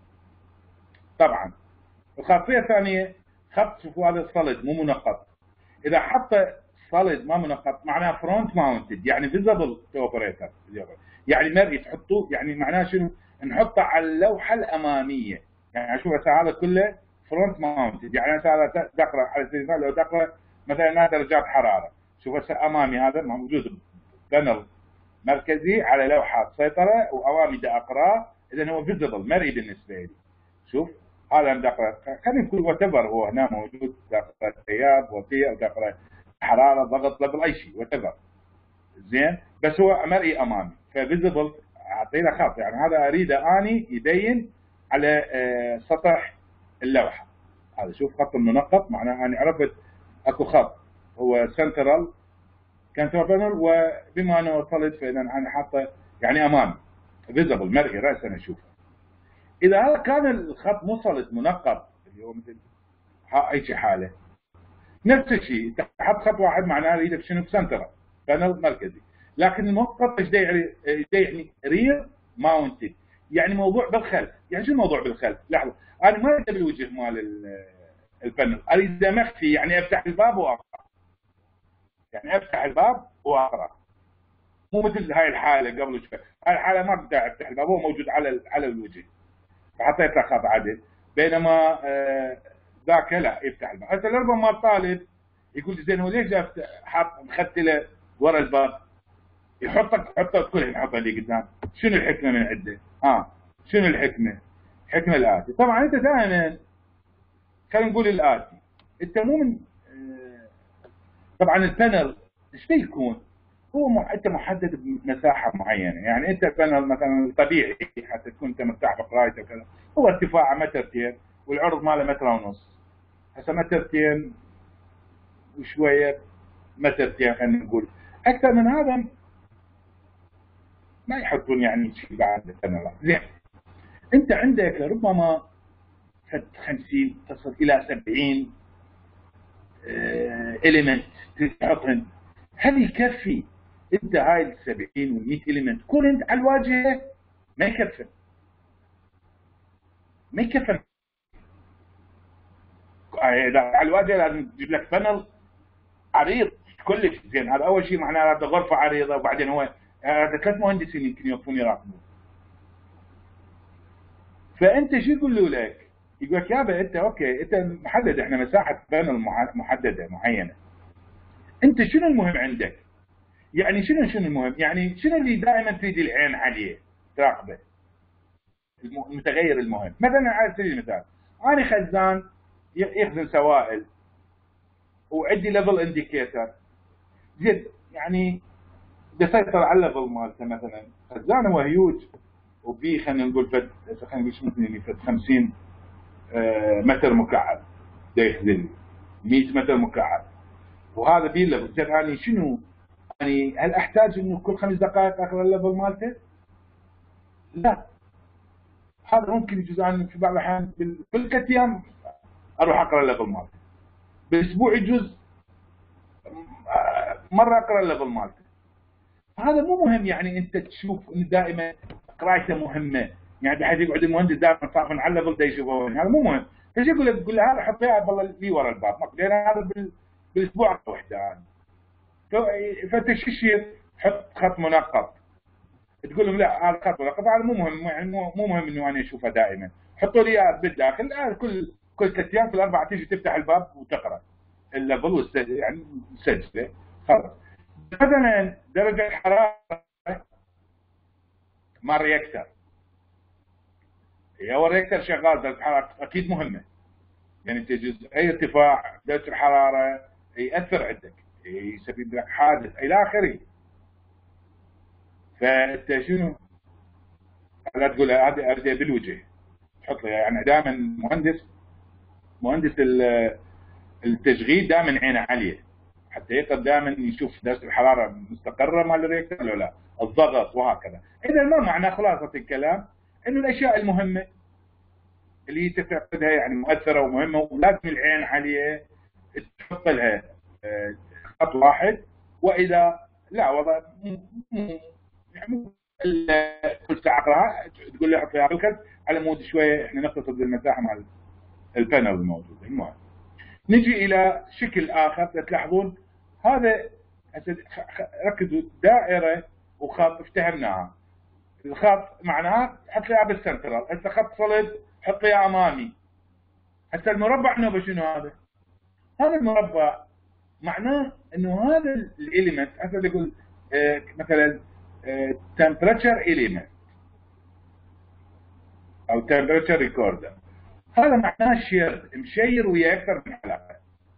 طبعا الخاصيه الثانيه خط، شوفوا هذا صلد مو منقط. اذا حط صلد ما منقط معناه فرونت ماونتد يعني فيزبل تو اوبريتور، يعني مرئي تحطوه، يعني معناه شنو؟ نحطه على اللوحه الاماميه. يعني اشوف هسه هذا كله فرونت ماونتد، يعني هسه دقره على سبيل المثال لو دقره مثلا درجات حراره، شوف هسه امامي هذا موجود بانل مركزي على لوحه سيطره وامامي دا اقراه، اذا هو فيزبل مرئي بالنسبه لي. شوف هذا دقره، خلينا نقول وات ايفر هو هنا موجود، دقره تياب وطي او دقره حراره ضغط ليفل اي شيء وات ايفر، زين، بس هو مرئي امامي ففيزبل اعطينا خط، يعني هذا اريده اني يبين على سطح اللوحه. هذا شوف خط المنقط معناه اني عرفت اكو خط هو سنترال كنترول بانل، وبما انه وصلت فاذا انا حاطه يعني امامي فيزبل مرئي راسا اشوفه. اذا هذا كان الخط مصلت منقط اللي هو مثل اي حاله نفس الشيء، تحط خط واحد معناه اريده شنو؟ سنترال بانل مركزي. لكن المؤقت ايش يعني؟ رير ماونتد، يعني موضوع بالخلف. يعني شو الموضوع بالخلف؟ لحظه، انا ما اريد بالوجه مال البانل، اريد مخفي، يعني افتح الباب واقرا، يعني افتح الباب واقرا، مو مثل هاي الحاله قبل شوي. هاي الحاله ما بدي افتح الباب، هو موجود على الوجه فحطيت له خط عدل. بينما ذاك لا يفتح الباب. هسه لربما الطالب يقول زين هو ليش حاط مختله ورا الباب؟ حطك كلها يحطها لي قدام. شنو الحكمه من عنده؟ شنو الحكمه؟ الحكمه الاتي. طبعا انت دائما خلينا نقول الاتي، انت مو من طبعا البانل ايش يكون؟ هو انت محدد بمساحه معينه، يعني انت البانل مثلا طبيعي حتى تكون انت مرتاح بقرايته وكذا، هو ارتفاعه مترتين والعرض ماله متر ونص. هسه مترتين وشويه، مترتين خلينا نقول، اكثر من هذا ما يحطون يعني شيء بعد البانل. زين، انت عندك ربما 50 تصل الى 70 اليمنت تحطهن، هل يكفي انت هاي ال 70 وال 100 اليمنت كل انت على الواجهه؟ ما يكفي، ما يكفي. اذا على الواجهه لازم تجيب لك بانل عريض كلش. زين، هذا اول شيء معناه هذا غرفه عريضه، وبعدين هو هذا 3 مهندسين يمكن يوقفون يراقبون. فانت شو يقول له لك؟ يقول لك يابا انت اوكي، انت محدد، احنا مساحه بانل محدده معينه، انت شنو المهم عندك؟ يعني شنو المهم؟ يعني شنو اللي دائما تريد العين عليه تراقبه؟ المتغير المهم. مثلا على سبيل المثال انا خزان يخزن سوائل وعندي ليفل انديكيتر، زين، يعني بدي اسيطر على الليفل مالته. مثلا خزان هو هيوج وبي خلينا نقول خلينا نقول ممكن فد 50 متر مكعب، بده يخزن 100 متر مكعب، وهذا بي ليفل. زين، انا شنو؟ يعني هل احتاج انه كل 5 دقائق اقرا الليفل مالته؟ لا، هذا ممكن يجوز عني في بعض الاحيان كل 3 ايام اروح اقرا الليفل مالته، بالاسبوع يجوز مره اقرا الليفل مالته. هذا مو مهم، يعني انت تشوف ان دائما قرايته مهمه، يعني بحيث يقعد المهندس دائما صافن على الليفل ده يشوفه، هذا مو مهم. ايش يقول لك؟ تقول له هذا حطيها والله لي ورا الباب، لان هذا بالاسبوع وحده يعني. فانت شو يصير؟ حط خط منقط، تقول لهم لا هذا خط منقط، هذا مو مهم، يعني مو مهم انه انا اشوفه دائما، حطوا لي اياه بالداخل. كل 3 ايام كل 4 تيجي تفتح الباب وتقرا الليفل يعني سجله خلاص. مثلا درجه الحراره مال رياكتر، هو الرياكتر شغال، درجه الحراره اكيد مهمه، يعني تجوز اي ارتفاع درجه الحراره ياثر عندك، يسبب لك حادث الى اخره. فانت شنو؟ لا تقول هذه ارديه بالوجه، تحط له يعني دائما مهندس التشغيل دائما عينه عاليه حتى يقدر دائما يشوف درجه الحراره مستقره مال الرياكتور ولا لا، الضغط وهكذا. اذا ما معنى خلاصه الكلام انه الاشياء المهمه اللي تعتقدها يعني مؤثره ومهمه ولازم العين عليها تحط لها خط واحد، واذا لا وضع يعني كل ساعه تقول لي حط لي الخط على مود شويه احنا نقتصد بالمساحه مال البانل الموجود. المهم نجي الى شكل اخر تلاحظون هذا ركزوا دائره وخط افتهمناها. الخط معناه حط لي بالسنترال، هسه خط صلب حط لي امامي. هسه المربع نوبه شنو هذا؟ هذا المربع معناه انه هذا الاليمنت هسه يقول مثلا temperature element او temperature recorder، هذا معناه شير مشير ويا اكثر من حلقه،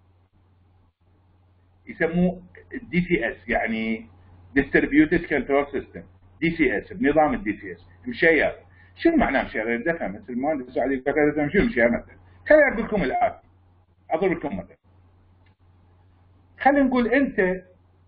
يسموه دي سي اس يعني distributed control system، دي سي اس بنظام الدي سي اس مشير. شنو معناه مشير؟ اذا فهمت المهندس سعد يقول شنو مشير مثلا؟ خليني اقول لكم الان، اضرب لكم مثلا. خلينا نقول انت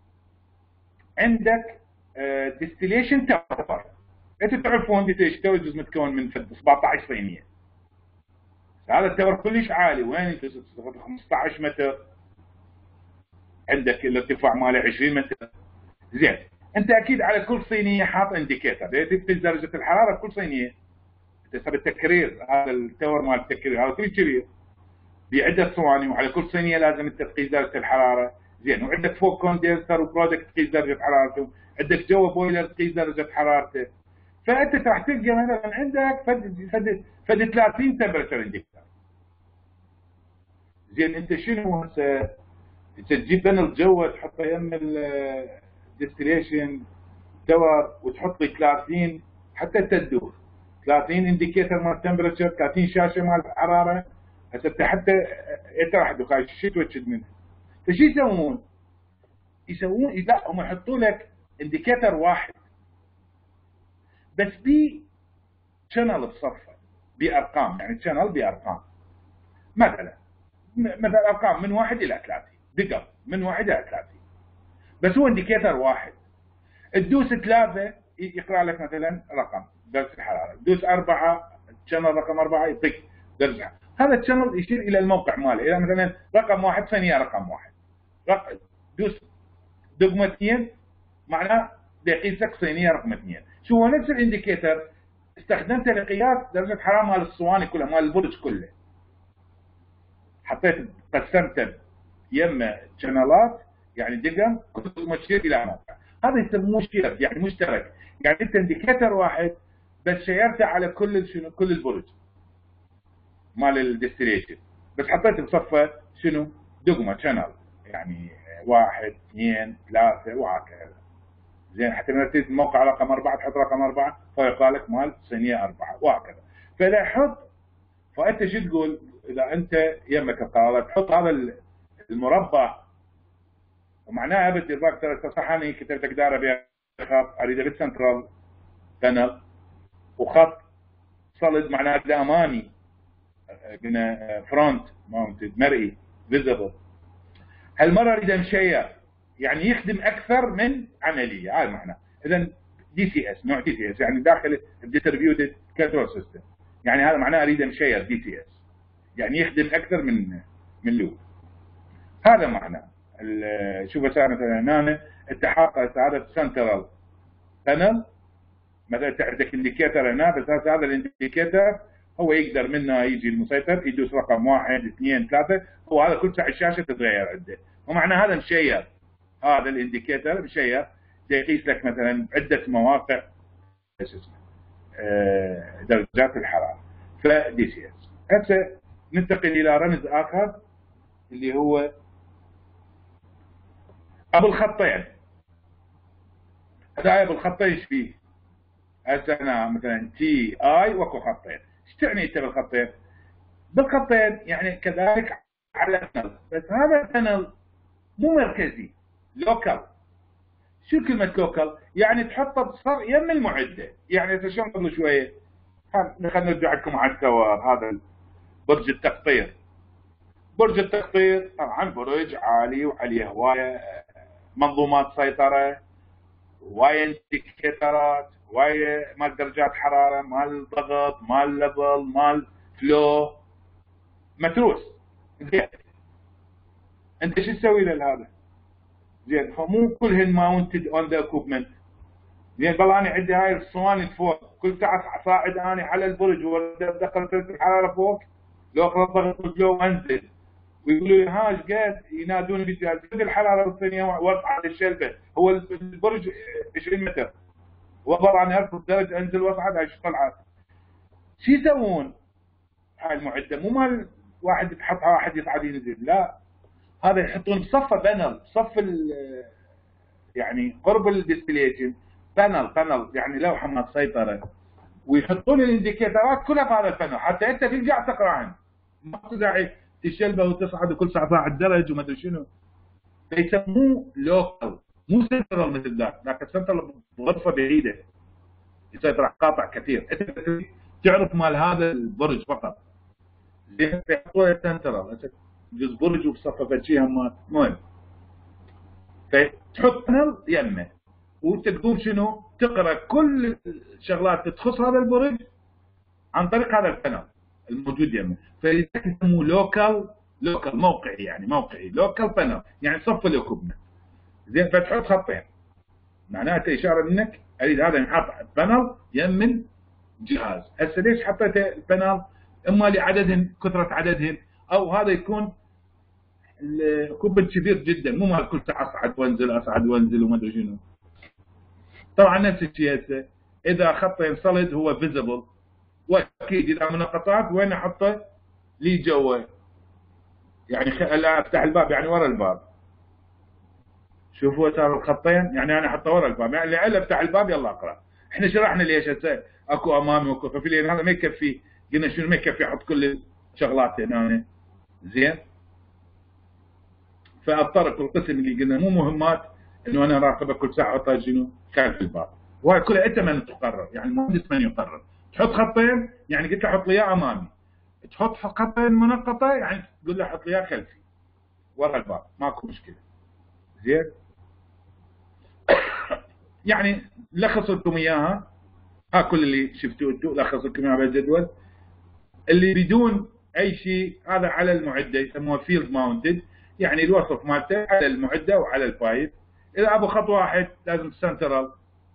عندك ديستليشن تاور، انت تعرفون ديستليشن تاور جزء متكون من 17 صينيه. هذا التاور كلش عالي، وين انت 15 متر، عندك الارتفاع ماله 20 متر. زين انت اكيد على كل صينيه حاط انديكيتر تقيس درجه الحراره بكل صينيه. انت تسوي التكرير، هذا التاور مال التكرير هذا كل كبير بعده صواني، وعلى كل صينيه لازم تقيس درجه الحراره. زين وعندك فوق كوندنسر وبرودكت تقيس درجه حرارته، عندك جوا بويلر تقيس درجه حرارته. فانت راح تلقى مثلا عندك فد 30 تمبرتشر انديكيتر. زين انت شنو هسه تجيب بانل جوا تحطه يم الديستليشن تاور وتحط لي 30 حتى تدور 30 انديكيتر مال تمبرتشر، 30 شاشه مال الحراره. هسه حتى انت راح تدخل شو توجد منها. فشو يسوون؟ لا هم يحطوا لك انديكيتر واحد بس شانل بصفه بارقام، يعني شانل بارقام. مثلا ارقام من 1 الى 30 دقم، من 1 الى 30، بس هو انديكيتر واحد. تدوس 3 يقرا لك مثلا رقم درجه الحراره، تدوس 4 شانل رقم 4 يعطيك درجه. هذا الشانل يشير الى الموقع ماله، اذا مثلا رقم 1 ثانيه رقم 1 دوس دقمه 2 معناه يقيس لك صينيه رقم 2. شو هو نفس الانديكيتر استخدمته لقياس درجه حراره مال الصواني كلها، مال البرج كله. حطيت قسمته يمه شانلات يعني دقم كل مشير الى موقع. هذا يسموه شير يعني مشترك، يعني انت انديكيتر واحد بس شيرته على كل البرج مال الديستليشن، بس حطيت بصفه شنو؟ دقمه شانل، يعني 1 2 3 وهكذا. زين حتى لما تريد الموقع رقم 4 تحط رقم 4 فيقال لك مال صينيه 4 وهكذا. فاذا حط فانت شو تقول؟ اذا انت يمك القرار تحط هذا المربع ومعناها بدي ترى صحاني كتبت دايره بها خط اريد بالسنترال بانل وخط صلد معناها امامي قلنا فرونت ماونتد مرئي فيزبل. هالمره اريد مشير يعني يخدم اكثر من عمليه، هذا معناه. اذا دي سي اس، نوع دي سي اس يعني داخل الديستريبيوتد كنترول سيستم، يعني هذا معناه اريد مشير دي سي اس يعني يخدم اكثر من لوب. هذا معناه. شوف مثلا هنا انت حاط هذا سنترال بانل، مثلا عندك انديكيتر هنا، بس هذا الانديكيتر هو يقدر منه يجي المسيطر يدوس رقم 1 2 3، هو هذا كل ساعه الشاشه تتغير عنده، ومعنى هذا مشير. هذا الانديكيتر مشير يقيس لك مثلا عده مواقع درجات الحراره. فدي سي اس. هسه ننتقل الى رمز اخر اللي هو ابو الخطين. هذا ابو الخطين ايش فيه؟ هسه انا مثلا تي اي واكو خطين، ايش تعني انت بالخطين؟ بالخطين يعني كذلك على تنل، بس هذا التنل مو مركزي، لوكال. شو كلمة لوكال؟ يعني تحطه بصر يم المعدة، يعني تشون قبل شوية خلينا نرجع لكم على الثوار. هذا برج التقطير. برج التقطير طبعا برج عالي وعليه هواية منظومات سيطرة، هواية انديكيترات، هواية مال درجات حرارة، مال ضغط، مال ليفل، مال فلو، متروس. زين انت شو تسوي له هذا؟ زين فمو كلهن ماونتد اون ذا اكوبمنت. زين والله انا عندي هاي الصواني فوق، كل ساعه صاعد انا على البرج ودخل درجه الحراره فوق، لو اخذ الضغط لو انزل، ويقولوا لي ها ايش قد ينادون بالجهاز قد الحراره الثانيه واصعد الشلبه. هو البرج 20 متر، والله انا ارفض درجه انزل واصعد ايش طلعت. شو يسوون؟ هاي المعده مو مال واحد يتحطها واحد يصعد ينزل، لا هذا يحطون بصفه بانل، بصف يعني قرب الديستليشن بانل يعني لوحه مال سيطره، ويحطون الانديكيترات كلها في هذا البانل حتى انت ترجع تقرا عنه، ما في داعي تشلبه وتصعد وكل ساعه صاعد درج وما ادري شنو. فيسموه لوكال مو سنترال مثل ذاك، لكن سنترال غرفه بعيده يسيطر على قاطع كثير، انت تعرف مال هذا البرج فقط. زين يحطوها سنترال جزء برج وبصفه شيء مهم. فتحط بانل يمه وانت تقوم شنو؟ تقرا كل الشغلات تخص هذا البرج عن طريق هذا البانل الموجود يمه، فلذلك يسموه لوكال موقعي، يعني موقعي لوكال بانل يعني صف الاكوبمنت. زين فتحط خطين معناته اشاره منك اريد هذا ينحط بانل يم الجهاز. هسه ليش حطيت البانل؟ اما لعددهن كثره عددهن، او هذا يكون الكوبن كبير جدا مو مال كل ساعه اصعد وانزل وما ادري شنو. طبعا نفس الشيء هسه اذا خطين صلد هو فيزبل، واكيد اذا منقطات وين احطه؟ لي جوا، يعني لا افتح الباب يعني ورا الباب. شوفوا صار الخطين يعني انا احطه ورا الباب، يعني اللي افتح الباب يلا اقرا. احنا شرحنا ليش هسه اكو امامي واكو خلفي، لان هذا ما يكفي، قلنا شنو ما يكفي احط كل الشغلات هنا. زين فاضطر القسم اللي قلنا مو مهمات انه انا راقبه كل ساعه احطها شنو خلف الباب، وهاي كلها انت من تقرر، يعني المهندس من يقرر. تحط خطين يعني قلت له حط لي اياه امامي، تحط خطين منقطه يعني تقول له حط لي اياه خلفي ورا الباب، ماكو مشكله. زين يعني لخص لكم اياها، ها كل اللي شفتوه انتم لخص لكم اياها بالجدول. اللي بدون اي شيء هذا على المعده يسموها فيلد ماونتد، يعني الوصف مالته على المعده وعلى البايب. اذا ابو خط واحد لازم سنترال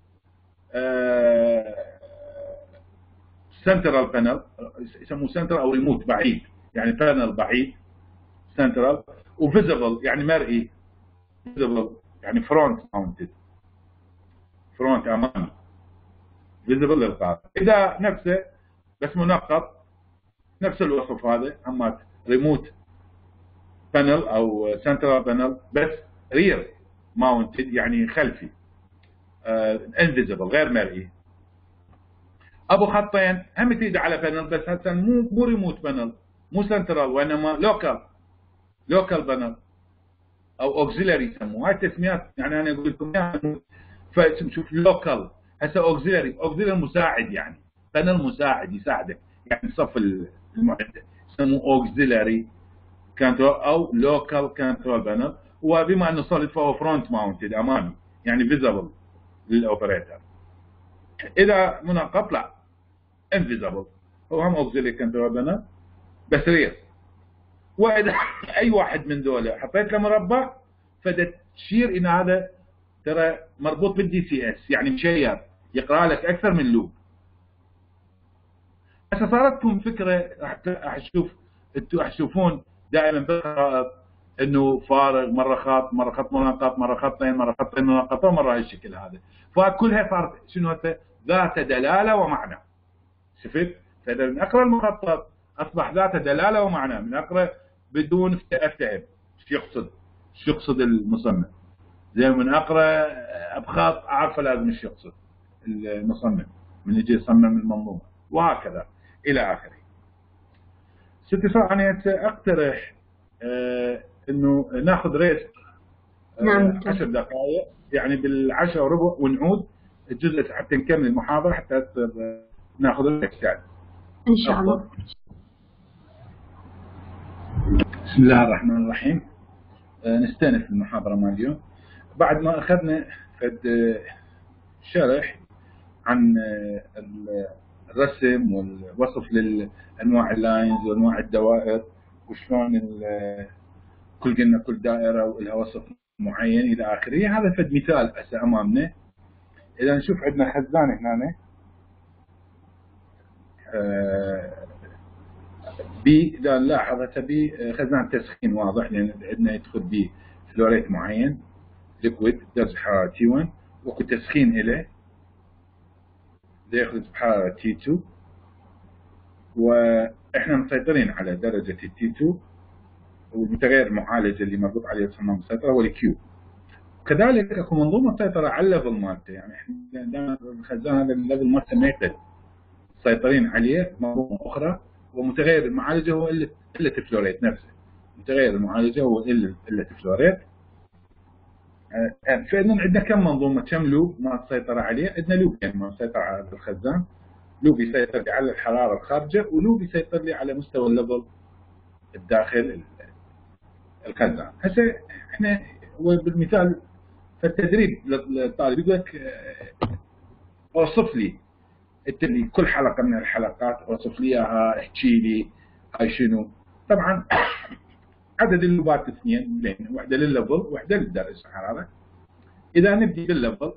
سنترال بانل، يسموه سنترال او ريموت بعيد، يعني بانل بعيد سنترال، وفيزبل يعني مرئي، فيزبل يعني فرونت ماونتد، فرونت امامي، فيزبل للقاطع. اذا نفسه بس منقط نفس الوصف هذا، اما ريموت بانل او سنترال بانل بس رير ماونتد يعني خلفي، انفيزبل غير مرئي. ابو خطين هم تريد على بانل بس هسه مو ريموت بانل، مو سنترال وانما لوكال بانل او اوكسيلري يسموه. هاي التسميات يعني انا اقول لكم اياها. فشوف لوكال هسه اوكسيلري مساعد، يعني بانل مساعد يساعدك يعني صف المعده، يسموه اوكسيلري كنترول او لوكال كنترول بانل. وبما انه صلد فهو فرونت ماونتد امامي يعني فيزبل للاوبريتر. اذا منقط لا انفيزبل، هو هم اوكسيلري كنترول بانل بس رير. واذا اي واحد من دول حطيت له مربع فده تشير ان هذا ترى مربوط بالدي سي اس، يعني مشير يقرا لك اكثر من لوب. هسه صارت لكم فكره راح تشوفون دائما بالقراءات انه فارغ، مره خط منقط، مره خطين منقطه، ومره هالشكل هذا. فكلها صارت شنو هسه ذات دلاله ومعنى. شفت؟ فاذا من اقرا المخطط اصبح ذات دلاله ومعنى، من اقرا بدون افتهم شو يقصد المصمم. زي من اقرا بخط اعرفه لازم ايش يقصد المصمم من يجي يصمم المنظومه، وهكذا الى اخره. ست ساعة انا اقترح انه ناخذ ريست نعم 10 دقائق يعني بال10 وربع ونعود الجزء حتى نكمل المحاضرة حتى ناخذ الأشكال إن شاء الله. بسم الله الرحمن الرحيم. نستأنف المحاضرة مال اليوم بعد ما أخذنا شرح عن الرسم والوصف للأنواع اللاينز وأنواع الدوائر وشلون كل دائرة ولها وصف معين إلى آخره. هذا فد مثال هسه أمامنا. إذا نشوف عندنا خزان هنا إذا نلاحظ خزان تسخين واضح لأن عندنا يدخل به فلوريت معين ليكويد درجة حرارة T1 وكل تسخين إليه ياخذ بحرارة T2 وإحنا مسيطرين على درجة T2 والمتغير المعالج اللي مربوط عليه الصمام السيطرة هو الكيو. كذلك اكو منظومة سيطرة على الليفل مالته، يعني احنا دائما الخزان هذا الليفل مالته ما يقدر مسيطرين عليه منظومة أخرى ومتغير المعالجة هو إلة فلوريت نفسه. متغير المعالجة هو إلة فلوريت. فإذا عندنا كم منظومة كم لوب ما تسيطر عليه. عندنا لوب يعني ما يسيطر على الخزان، لوب يسيطر لي على الحرارة الخارجة ولوب يسيطر لي على مستوى الليفل الداخل الخزان. هسه احنا بالمثال فالتدريب للطالب يقول لك اوصف لي كل حلقة من الحلقات اوصف لي اياها، احكي لي هاي شنو. طبعا عدد اللوبات اثنين، لين واحدة للليفل وواحدة للدرجة الحرارة. إذا نبدي بالليفل،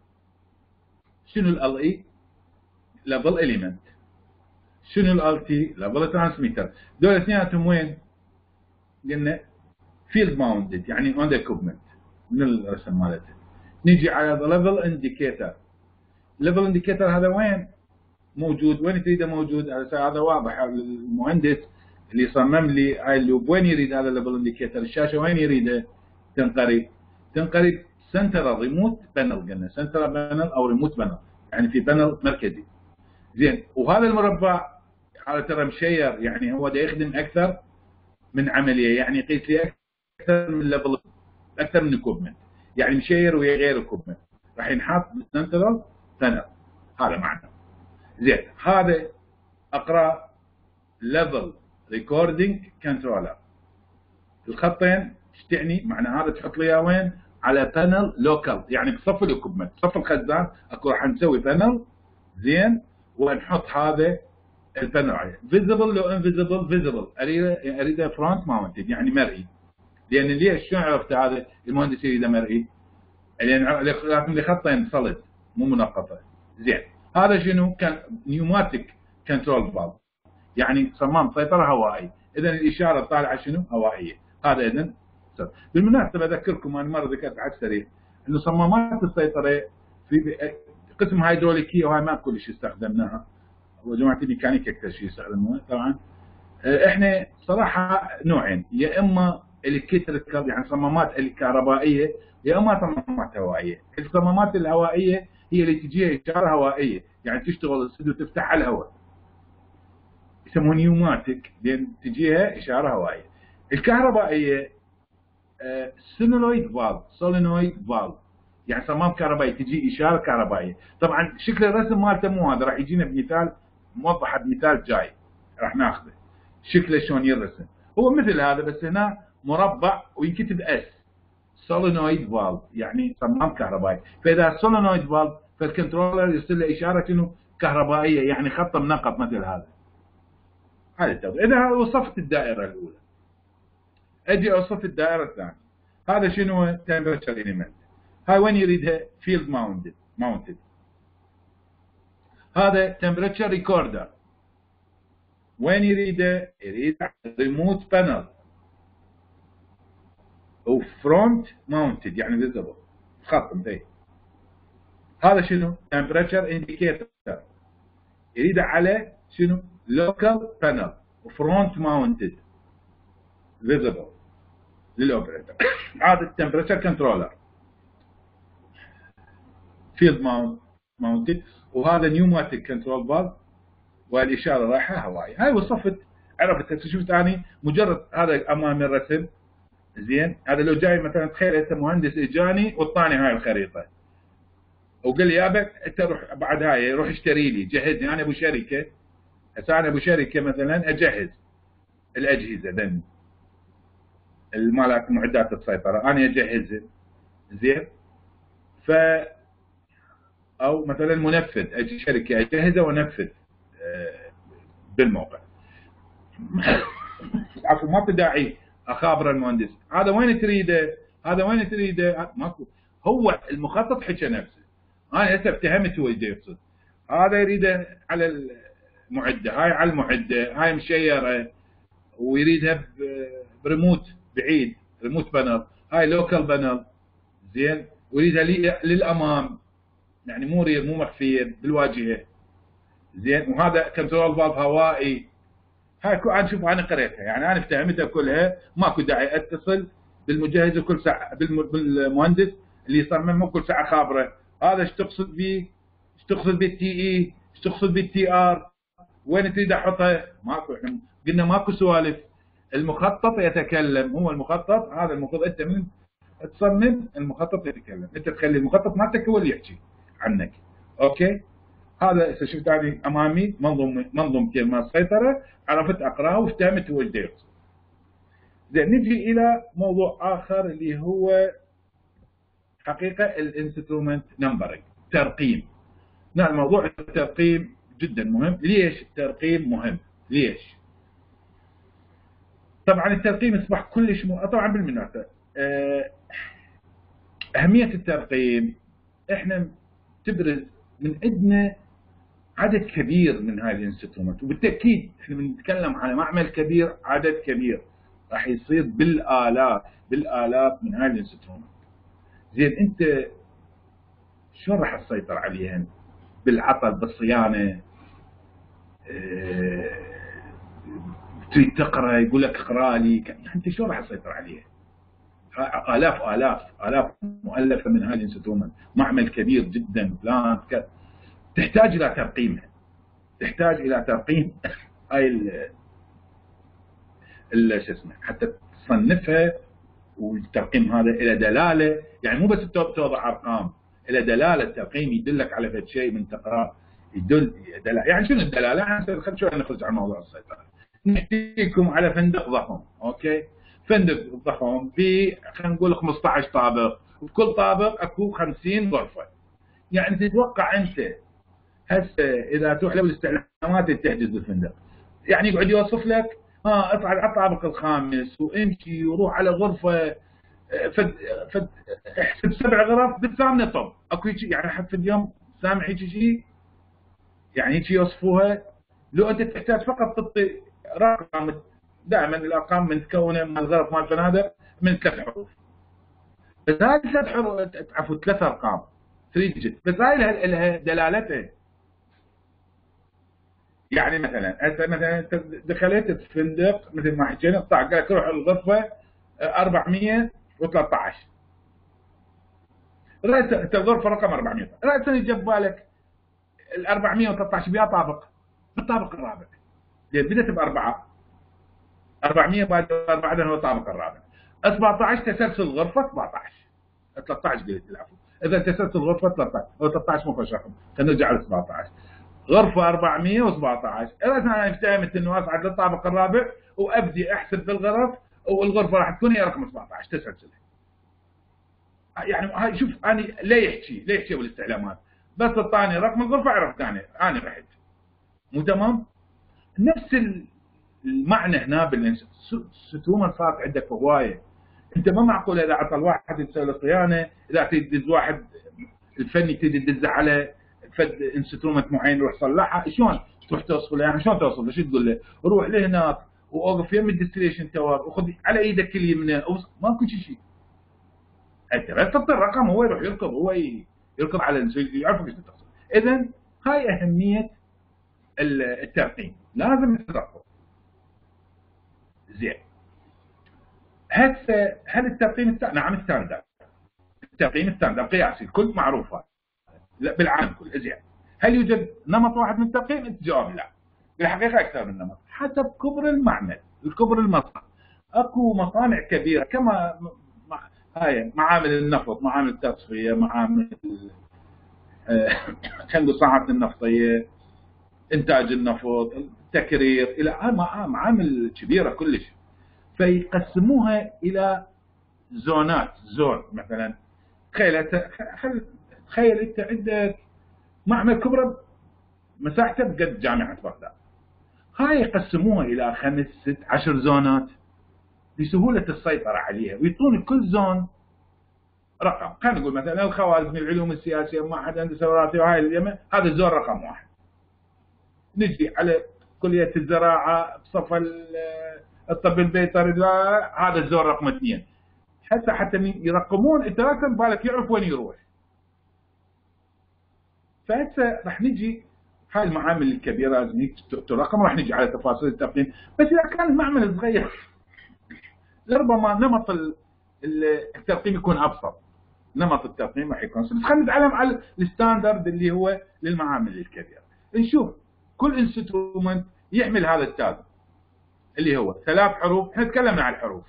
شنو ال اي؟ ليفل إليمنت. شنو ال تي؟ ليفل ترانسميتر. دول اثنيناتهم وين؟ قلنا فيلد ماونتد يعني اون ذا اكوبمنت من الرسم مالته. نيجي على ليفل انديكيتر. ليفل انديكيتر هذا وين؟ موجود. وين تريده موجود؟ هذا واضح. المهندس اللي صمم لي هاي اللوب وين يريد هذا الليفل انديكيتر؟ الشاشه وين يريده تنقري سنترال ريموت بانل. قلنا سنترال بانل او ريموت بانل يعني في بانل مركزي. زين، وهذا المربع هذا ترى مشير يعني هو دا يخدم اكثر من عمليه، يعني يقيس لي اكثر من ليفل، اكثر من اكوبمنت، يعني مشير ويا غير اكوبمنت راح ينحط بالسنترال بانل. هذا معنى. زين، هذا اقرا ليفل ريكوردينج كنترولر. الخطين ايش تعني؟ معنى هذا تحط لي اياه وين؟ على بانل لوكال يعني بصف الاكوبمنت، صف الخزان اكو راح نسوي بانل. زين، ونحط هذا البانل عليه. فيزبل لو انفيزبل؟ فيزبل اريده فرونت ماونتد يعني مرئي. لان ليش؟ شلون عرفت هذا المهندس يريده مرئي؟ لان لازم خطين صلد مو منقطه. زين، هذا شنو؟ كان نيوماتيك كنترول فالف يعني صمام سيطره هوائي. اذا الاشاره طالعه شنو؟ هوائيه. هذا اذا بالمناسبه اذكركم انا مره ذكرت على السريع انه صمامات السيطره في قسم هيدروليكيه وهي ما كلش استخدمناها، وجماعه الميكانيكا اكثر شيء يستخدموها. طبعا احنا صراحه نوعين، يا اما الكتريكال يعني صمامات الكهربائيه، يا اما صمامات هوائيه. الصمامات الهوائيه هي اللي تجيها اشاره هوائيه يعني تشتغل السد تفتح على الهواء، يسموه نيوماتيك لان تجيها اشاره هوائيه. الكهربائيه سولينويد فالف يعني صمام كهربائي تجي اشاره كهربائيه. طبعا شكل الرسم مالته مو هذا، راح يجينا بمثال موضح بمثال جاي راح ناخذه شكله شلون يرسم. هو مثل هذا بس هنا مربع وينكتب اس سولينويد فالف يعني صمام كهربائي. فاذا سولينويد فالف فالكنترولر يرسل له اشاره شنو؟ كهربائيه يعني خط منقط مثل هذا. هذا التوضيح. اذا وصفت الدائره الاولى اجي اوصف الدائره الثانيه. هذا شنو؟ تمبرتشر اليمنت. هاي وين يريدها؟ فيلد ماونتد. هذا تمبرتشر ريكوردر وين يريده؟ يريد ريموت بانل وفرونت ماونتد يعني فيزبل خط انتهي. هذا شنو؟ تمبرتشر انديكيتر يريده على شنو؟ لوكال بانل وفرونت ماونتد فيزبل للاوبريتور. هذا التمبرتشر كنترولر فيلد ماونتد. وهذا نيوماتيك كنترول فالف والاشاره رايحه هواي. هاي وصفت عرفت. شفت اني مجرد هذا امام الرسم زين هذا لو جاي مثلا تخيل انت مهندس اجاني واعطاني هاي الخريطه وقال لي يابا انت روح بعد هاي روح اشتري لي جهز لي انا ابو شركه. هسه انا ابو شركه مثلا اجهز الاجهزه ذني المالات معدات السيطره انا اجهزها زين. ف او مثلا منفذ اجي شركه اجهزه وانفذ بالموقع. عفوا ماكو داعي اخابر المهندس هذا وين تريده هذا وين تريده ماكو. هو المخطط حكى نفسه انا هسه افتهمت هو ايش يقصد. هذا يريده على المعده هاي على المعده هاي مشيره ويريدها بريموت بعيد ريموت بانل هاي لوكال بانل زين ويريدها للامام يعني مو مخفيه بالواجهه زين. وهذا كنترول فالف هوائي هاي انا شوف انا قريتها يعني انا افتهمتها كلها ماكو داعي اتصل بالمجهز كل ساعه بالمهندس اللي يصمم مو كل ساعه خابره هذا ايش تقصد به ايش تقصد بالتي اي ايش تقصد بالتي ار وين تريد احطها ماكو. احنا قلنا ماكو سوالف المخطط يتكلم هو المخطط هذا المفروض انت من تصمم المخطط يتكلم انت تخلي المخطط مالتك هو اللي يحكي عنك. اوكي هذا هسه شفت اني امامي منظومتين مال السيطره عرفت اقراها وافتهمت هو ايش يقصد. زين نجي الى موضوع اخر اللي هو حقيقه الانسترومنت نمبرنج ترقيم. نعم موضوع الترقيم جدا مهم. ليش الترقيم مهم؟ ليش؟ طبعا الترقيم اصبح كلش طبعا بالمناسبه اهميه الترقيم احنا تبرز من عندنا عدد كبير من هاي الانسترومنت وبالتاكيد احنا بنتكلم على معمل كبير عدد كبير راح يصير بالالاف من هاي الانسترومنت. زين انت شلون راح تسيطر عليهن؟ بالعطل بالصيانه تريد تقرا يقول لك اقرا لي انت شلون راح تسيطر عليها؟ آلاف مؤلفه من هاي الانسترومنت معمل كبير جدا بلانت تحتاج الى ترقيمها تحتاج الى ترقيم هاي شو اسمه حتى تصنفها. والترقيم هذا الى دلاله يعني مو بس توضع ارقام الى دلاله الترقيم يدلك على فد شيء من تقرا يدل دلاله. يعني شنو الدلاله؟ خلينا شوي نخرج عن موضوع السيطره. نحكيكم على فندق ضخم اوكي فندق ضخم في خلينا نقول 15 طابق وكل طابق اكو 50 غرفه. يعني تتوقع انت هسه اذا تروح له الاستعلامات تحجز بالفندق يعني يقعد يوصف لك اصعد على الطابق الخامس وامشي وروح على غرفه احسب 7 غرف بالثامنه طب اكو يعني حتى في اليوم سامع هيك شيء يعني هيك يوصفوها. لو انت تحتاج فقط تعطي رقم دائما الارقام متكونه من الغرف مال الفنادق من 3 حروف بس هاي 3 حروف عفوا 3 ارقام 3 ديجيت بس هاي لها دلالتها. يعني مثلا انت دخلت الفندق مثل ما حكينا قال لك روح الغرفه 413 رأيت الغرفه رقم 400 رأيت جاب بالك ال 413 بيا طابق بالطابق الرابع لان بدت باربعه 400 بعد هو الطابق الرابع 17 تسلسل غرفه 17 13 قلت العفو اذا تسلسل غرفه 13 هو 13 مو فش رقم خلينا نرجع ل 17 غرفه 417 انا افتهمت انه اصعد للطابق الرابع وابدي احسب بالغرف والغرفه راح تكون هي رقم 17 تسلسلها. يعني هاي شوف انا ليه يحكي بالاستعلامات بس اعطاني رقم الغرفه عرفت انا رحت مو تمام. نفس المعنى هنا بالانسترومنت صارت عندك هوايه. انت ما معقول اذا عطى الواحد يسوي له صيانه اذا تدز واحد الفني تدي تدز على فد انسترومنت معين يروح صلحها شلون تروح توصف له؟ يعني شلون توصف له؟ شو تقول له؟ روح لهناك واوقف يم الديستليشن تاور وخذ على ايدك اليمنى ماكو شيء. انت بس تعطي الرقم هو يروح يركض هو يركض على يعرف ايش تقصد. اذا هاي اهميه الترقيم لازم تترقب. زين هسه هل الترقيم نعم ستاندرد الترقيم ستاندرد قياسي الكل معروفه بالعالم كله. زين هل يوجد نمط واحد من الترقيم؟ انت جواب لا. بالحقيقه اكثر من نمط حسب كبر المعمل الكبر المصنع. اكو مصانع كبيره كما هاي معامل النفط، معامل التصفيه، معامل خلينا صناعه النفطيه، انتاج النفط، التكرير، الى معامل كبيره كلش. فيقسموها الى زونات. زون مثلا تخيل انت عندك معمل كبرى مساحته بقد جامعه بغداد، هاي يقسموها الى 5 6 10 زونات لسهوله السيطره عليها، ويعطون كل زون رقم. خلينا نقول مثلا الخوارزمي، العلوم السياسيه، معهد هندسه وراثيه وهاي اليمن، هذا الزون رقم 1. نجي على كليه الزراعه بصف الطب البيطري، هذا الزون رقم 2. حتى يرقمون انت لا بالك يعرف وين يروح. فهسه راح نجي هاي المعامل الكبيره لازم ترقم، راح نجي على تفاصيل التقييم. بس اذا كان المعمل صغير لربما نمط الترقيم يكون ابسط، نمط الترقيم راح يكون. بس خلينا نتعلم على الستاندرد اللي هو للمعامل الكبيره. نشوف كل انسترومنت يحمل هذا التاج اللي هو 3 حروف. احنا تكلمنا عن الحروف.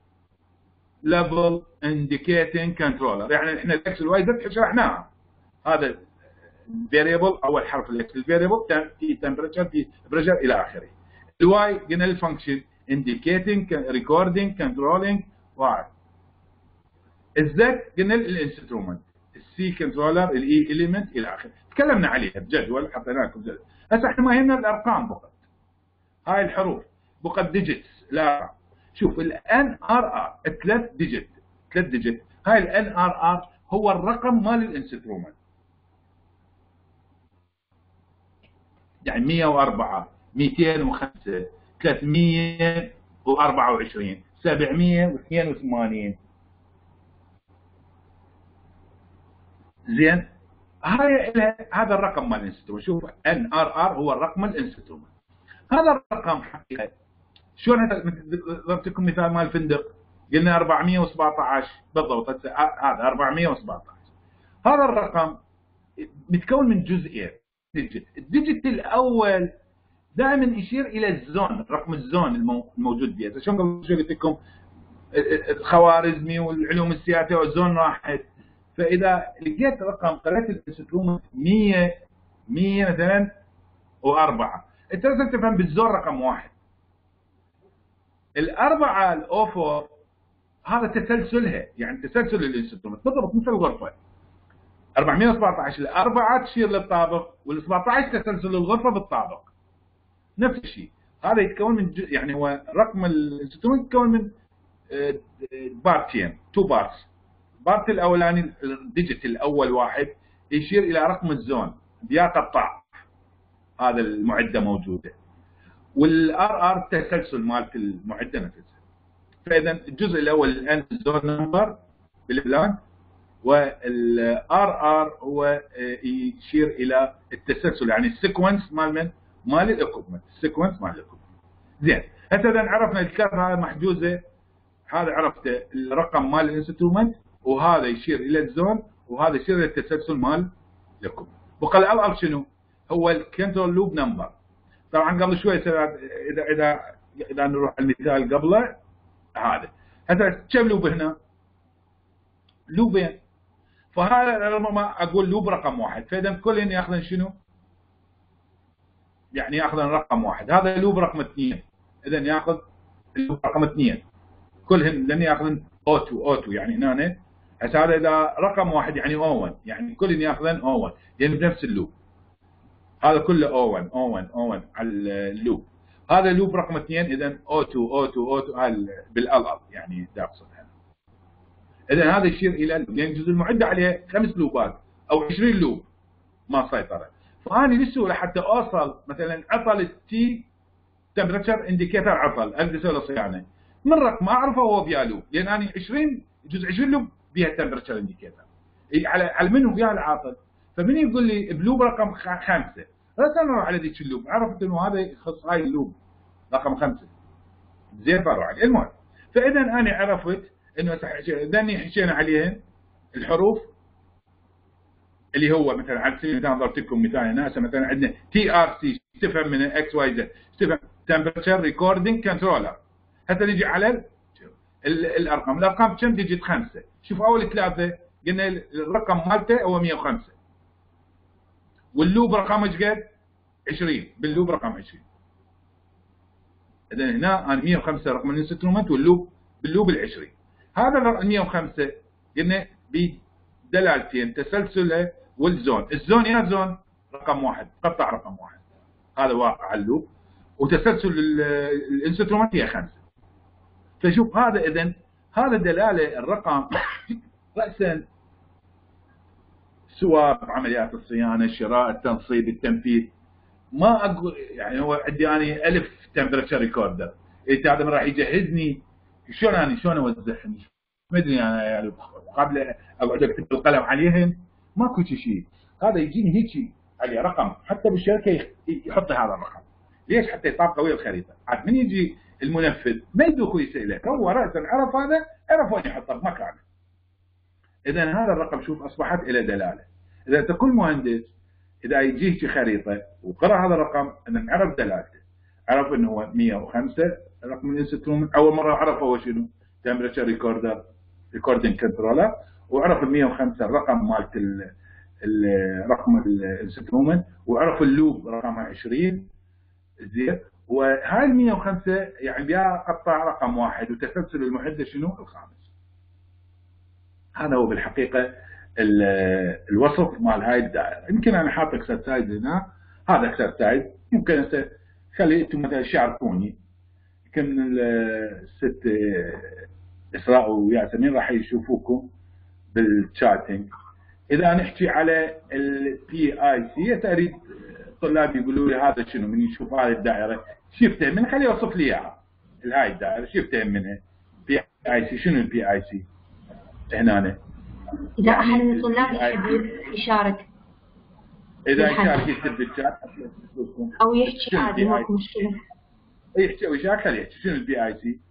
level indicating controller، يعني احنا الاكس والواي شرحناها. هذا variable اول حرف الاكس الفاريبل، في temperature، في pressure الى اخره. الواي قلنا الفانكشن indicating recording controlling واحد. الزد قلنا الانسترومنت، السي كنترولر، الاي element الى اخره. تكلمنا عليها بجدول، حطينا لكم جدول. هسه احنا ما يهمنا الارقام فقط. هاي الحروف فقط ديجيتس. لا شوف الان ار ار 3 ديجيت. هاي الان ار ار هو الرقم مال الانسترومنت، يعني 104 205 324 782. زين هذا الرقم مال الانسترومنت. شوف ان ار ار هو الرقم الانسترومنت. هذا الرقم حقيقه شلون ضربت لكم مثال مال الفندق، قلنا 417 بالضبط. هذا 417. هذا الرقم متكون من جزئين. الديجيت الاول دائما يشير الى الزون، رقم الزون الموجود بها. شلون قبل شوي قلت لكم الخوارزمي والعلوم السياسيه والزون واحد. فاذا لقيت رقم قريت الانسترومنت 100 مثلا و4، انت لازم تفهم بالزون رقم 1. الأربعة الأوفر هذا تسلسلها، يعني تسلسل الانسترومنت بالضبط مثل الغرفة. 417 الأربعة تشير للطابق، وال17 تسلسل الغرفة بالطابق. نفس الشيء. هذا يتكون من يعني هو رقم الانسترومنت يتكون من بارتين، 2 بارتس. البارت الأولاني الديجيت الأول واحد يشير إلى رقم الزون، بيا قطاع هذا المعدة موجودة. والار ار تسلسل مالت المعده نفسها. فاذا الجزء الاول الان زون نمبر بالبلان، والار ار هو يشير الى التسلسل، يعني السيكونس مال الاكوبمنت، السيكونس مال الاكوبمنت. زين هسه اذا عرفنا الكارت هذا محجوزه، هذا عرفته الرقم مال الانسترومنت، وهذا يشير الى الزون، وهذا يشير الى التسلسل مال الاكوبمنت. بقى الار شنو؟ هو الكنترول لوب نمبر. طبعا قبل شوي اذا نروح المثال قبله هذا. هسه كم لوب هنا؟ لوبين. فهذا لما اقول لوب رقم 1، فاذا كلهن ياخذن شنو؟ يعني ياخذن رقم 1. هذا لوب رقم 2، اذا ياخذ اللوب رقم 2. كلهن لن ياخذن O2 يعني هنا. هسه هذا اذا رقم 1 يعني O1، يعني كلهن ياخذن O1 يعني بنفس اللوب. هذا كله O1 على اللوب. هذا اللوب رقم 2، اذا O2 بالالأل يعني دا اقصد هنا. اذا هذا يشير الى اللوب، يعني جزء المعده عليه 5 لوبات او 20 لوب ما سيطره. فاني للسهوله حتى اوصل مثلا عطل التي تمبرتشر انديكيتر، عطل اريد اسوي له صيانه من رقم ما اعرفه هو بيا لوب، لان اني 20 جزء 20 لوب بيها تمبرتشر انديكيتر على منه بيا العاطل. فمن يقول لي بلوب رقم 5، بس انا اروح على ذيك اللوب، عرفت انه هذا يخص هاي اللوب رقم 5. زين بروح عليه. المهم فاذا انا عرفت انه ذني حكينا عليهن الحروف اللي هو مثلا على سبيل المثال ضربت لكم مثال هنا. مثلا عندنا TRC تفهم من اكس واي زد، تفهم تمبرتشر ريكوردينج كنترولر. هسه نجي على الارقام كم ديجيت 5. شوف اول 3 قلنا الرقم مالته هو 105 واللوب رقم ايش قد؟ 20 باللوب رقم 20. اذا هنا انا 105 رقم الانسترومنت باللوب ال 20. هذا ال 105 قلنا بدلالتين تسلسله والزون. الزون يا زون رقم 1 قطع رقم 1 هذا واقع على اللوب وتسلسل الانسترومنت هي 5. فشوف هذا اذا هذا دلاله الرقم راسا سواء عمليات الصيانه، الشراء، التنصيب، التنفيذ. ما اقول يعني هو عندي انا 1000 تمبرتشر ريكوردر، اذا هذا راح يجهزني شلون اوزعهم؟ ما ادري انا يعني قبل اقعد اكتب بالقلم عليهم ماكو شيء. هذا يجيني هيك عليه رقم حتى بالشركه يحط هذا الرقم. ليش؟ حتى يطابقه ويا الخريطه. عاد من يجي المنفذ ما يدوخ يسالك، هو راسا عرف هذا، عرف وين يحطه بمكانه. اذا هذا الرقم شوف اصبحت له دلاله. اذا انت كل مهندس اذا يجيه خريطه وقرا هذا الرقم انه عرف دلالته، عرف انه هو 105 رقم الانسترومنت. اول مره عرف هو شنو؟ تمبرتشر ريكوردر ريكوردنج كنترولر، وعرف ال 105 الرقم مالت رقم الانسترومنت، وعرف اللوب رقمها 20 زين. وهاي ال 105 يعني بها قطع رقم 1 وتسلسل المحدد شنو؟ الخامس. هذا هو بالحقيقه الوصف مال هاي الدائره. يمكن انا حاط اكسرسايز هنا، هذا اكسرسايز يمكن انت خلي انتم مثلا شاركوني. يمكن الست اسراء وياسمين راح يشوفوكم بالشاتنج. اذا نحكي على البي اي سي اريد الطلاب يقولوا لي هذا شنو، من يشوف هذه الدائره شفتها من خليه يوصف لي اياها. هاي الدائره شفتها منها بي اي سي. شنو البي اي سي؟ هنا اذا احد من الطلاب يحب يشارك، اذا يشارك يكتب بالشات او يحكي عادي ماكو مشكله. يحكي او يشارك خليه يحكي. شنو البي اي سي؟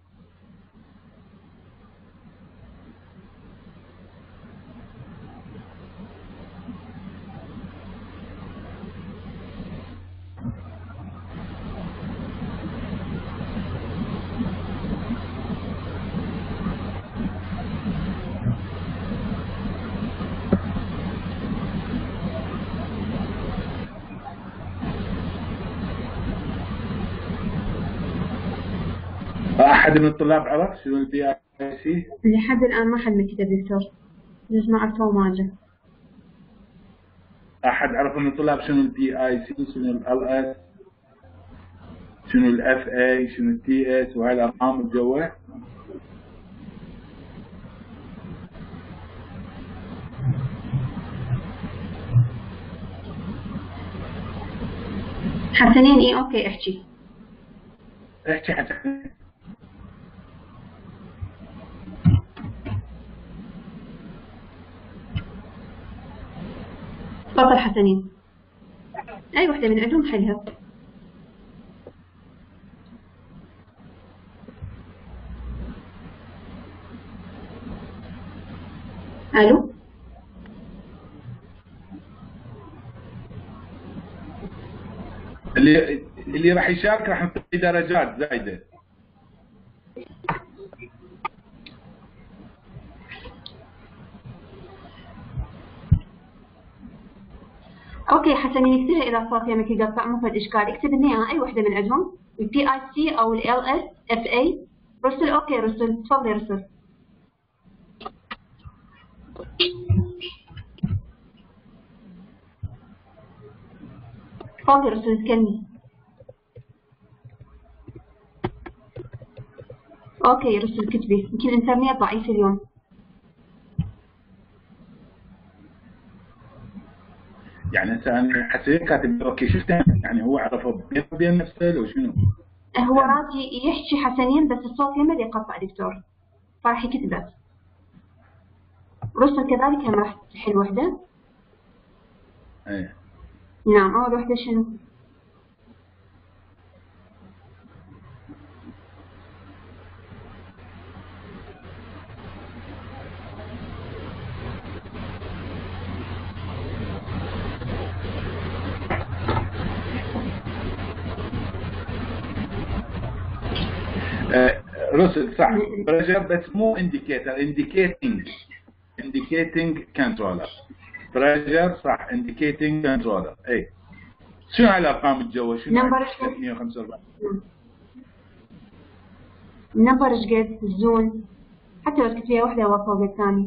أحد من الطلاب عرف شنو البي اي سي؟ لحد الآن ما حد مكتب دكتور، ليش ما عرفوا ما جا؟ أحد عرف من الطلاب شنو البي اي سي؟ شنو ال اس؟ شنو الاف اي؟ شنو التي اس؟ وهاي الأرقام الجوه؟ حسنين اي اوكي احكي. احكي حسنين. تفضل حسنين. اي وحده من عندهم حلها. الو اللي راح يشارك راح نعطيه درجات زايده. اوكي حسنين اكتبها اذا صار يمك يقطع مو فد اشكال. اكتب لنا اي وحده من عندهم البي اي سي او ال اس اف اي. رسل اوكي رسل تفضلي رسل. تفضلي رسل تكلمي. اوكي رسل كتبي. يمكن الانترنت ضعيف اليوم. يعني هسه انا حسيت كاتب اوكي شفته، يعني هو عرفه بين نفسه لو شنو؟ هو راجي يحكي حسنين بس الصوت يمد يقطع دكتور، فراح يكتبه. رسل كذلك هم راح تحل وحده. ايه نعم. اول وحده شنو؟ رسل صح، بريشر بس مو انديكيتر، indicating controller. بريشر صح، indicating controller. اي شنو على الارقام الجوه؟ شنو؟ نمبر 345. نمبر ايش قد؟ الزون حتى لو كنت فيها واحدة هو فوق الثاني.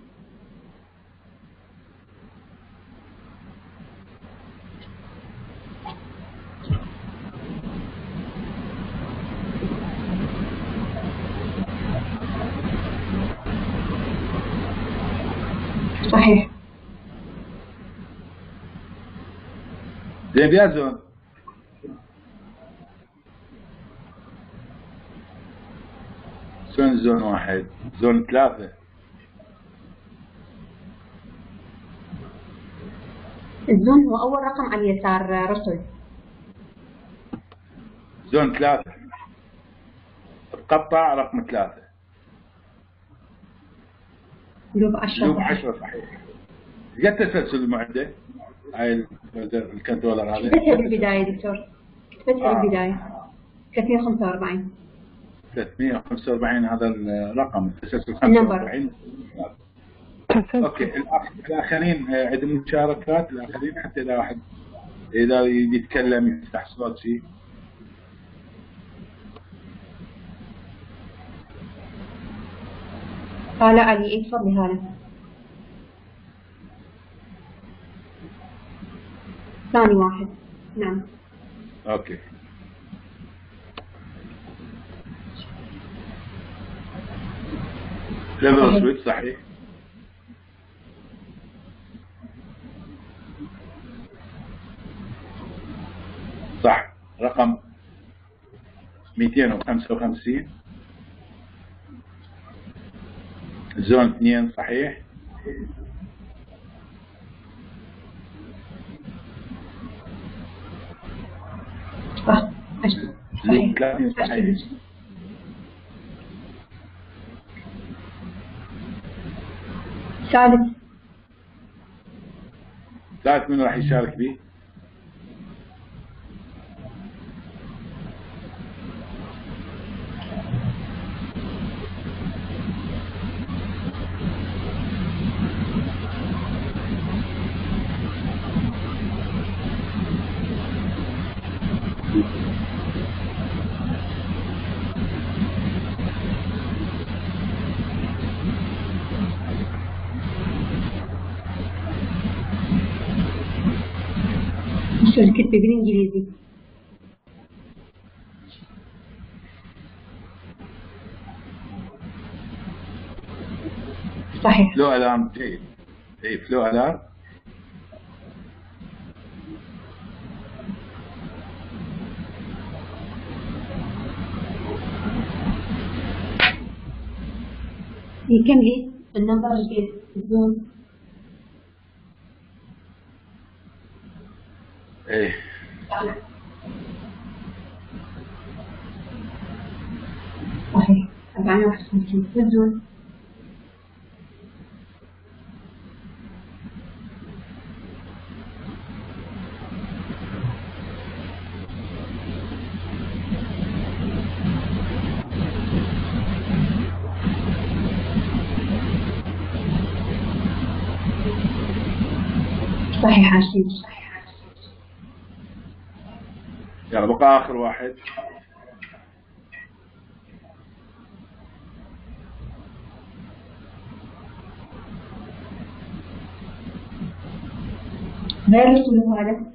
صحيح. زين يا زون. شلون زون واحد؟ زون 3. الزون هو أول رقم على اليسار رسل. زون 3 تقطع رقم 3. لوب 10. لوب 10 صحيح. قد تسلسل المعدة؟ هاي الكنترولر هذا. كتبتها بالبداية دكتور. كتبتها بالبداية. 345. 345 هذا الرقم التسلسل 45. اوكي الاخرين عندهم مشاركات الاخرين حتى اذا واحد اذا يتكلم يفتح صوت شيء. لا علي تفضلي هلا. ثاني واحد. نعم. اوكي. ليفل سويتش صحيح. صح رقم 255. زون 2 صحيح. صح. لوب 30 صحيح. ثالث من راح يشارك به؟ الكتب بالانجليزي. صحيح. فلو الارم جيد. اي فلو الارم. يكملي النمبر الجديد الزون. ايه صحيح. 451 الزون. صحيح عشرين. يلا بقى آخر واحد. غير السلوك هذا.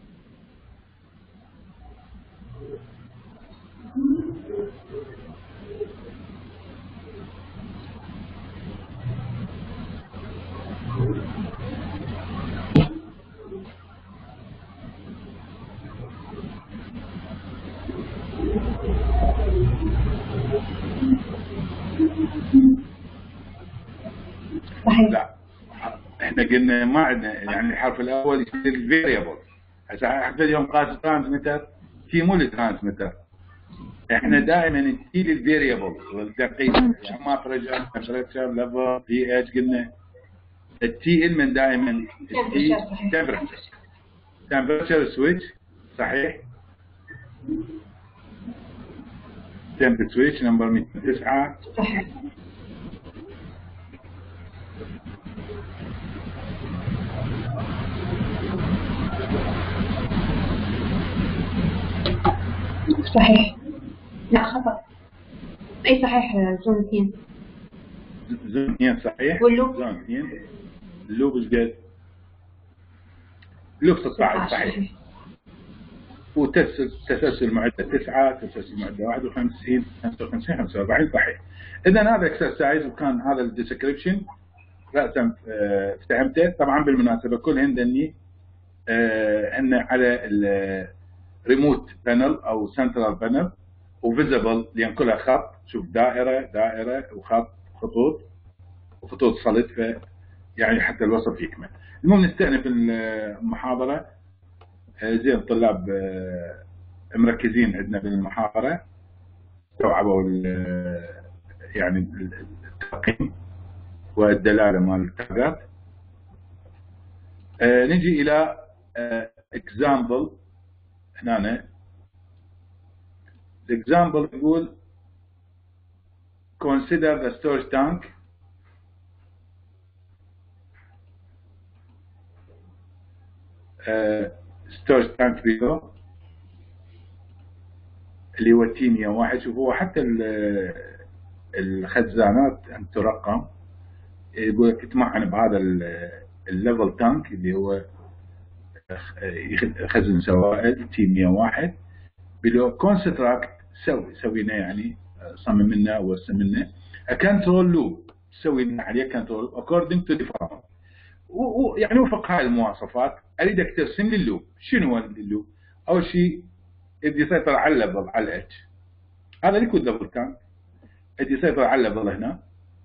لا احنا قلنا ما عندنا يعني الحرف الاول يصير الفيريبل. هسه حتى اليوم قاس ترانسميتر في مو الترانسميتر. احنا دائما نشيل الفيريبل والدقيق يعني ما بريشر تمبريتشر ليفل بي اتش قلنا التي من دائما التي تمبريتشر سويتش صحيح. تمبل سويتش نمبر 209. صحيح. صحيح. لا خطأ. اي صحيح زون 2. زون 2 صحيح. واللوب زون 2 اللوب ايش قد؟ لوب 16 صحيح. وتسلسل معدة 9، تسلسل معدة 51، 55، 45 صحيح. إذا هذا اكسرسايز وكان هذا الديسكريبشن رأسا افتهمته. طبعا بالمناسبة كل هندني ان على الريموت بانل او سنترال بانل وفيزبل لينقلها خط، شوف دائرة وخط خطوط وخطوط صلت، يعني حتى الوصف يكمل. المهم نستأنف المحاضرة. زين الطلاب مركزين عندنا بالمحاضرة، استوعبوا يعني التقييم والدلالة مال التاجات. نجي إلى example. هنا الإكزامبل يقول consider the storage tank storage tank below اللي هو تي 101. شوف هو حتى الخزانات ترقم، يقول لك تتمعن بهذا الليفل تانك اللي هو خزن سوائل تي 101 بلو كونستراكت. سوينا يعني صممنا ورسمنا كنترول لوب، سوينا عليه كنترول according to the form. يعني وفق هاي المواصفات اريدك ترسم لي اللوب. شنو اللوب؟ اول شيء بدي يسيطر على الليفل، على الاتش، هذا ليكويد ليفل تانك. بدي يسيطر على الليفل هنا.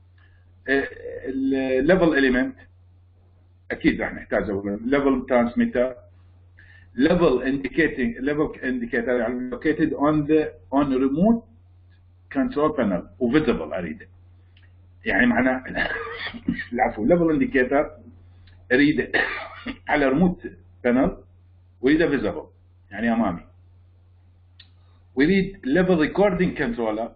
الليفل اليمنت اكيد راح نحتاج ليفل ترانسميتر، level indicator يعني located on remote control panel وvisible اريده. يعني معناه العفو level indicator اريده على remote panel واريده visible يعني امامي. ويريد level recording controller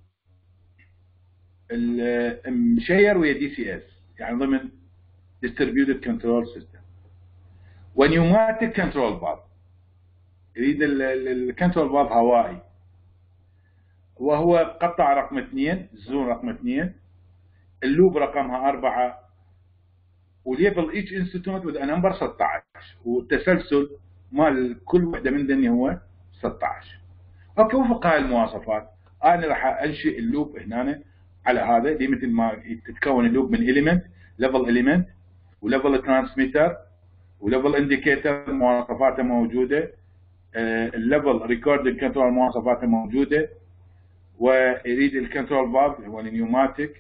المشير ويا DCS يعني ضمن distributed control system. ونيوماتيك كنترول فالف، يريد الكنترول فالف هوائي وهو قطع رقم 2، زون رقم 2، اللوب رقمها 4، وليبل ايتش انسترومنت وذ نمبر 16، والتسلسل مال كل وحده من ذني هو 16. اوكي وفق هاي المواصفات انا راح انشئ اللوب هنا على هذا اللي مثل ما تتكون اللوب من اليمنت، ليفل اليمنت وليفل ترانسميتر وليفل انديكيتر مواصفاته موجوده، الليفل ريكوردنج كنترول مواصفاته موجوده، ويريد الكنترول فالف هو النيوماتيك،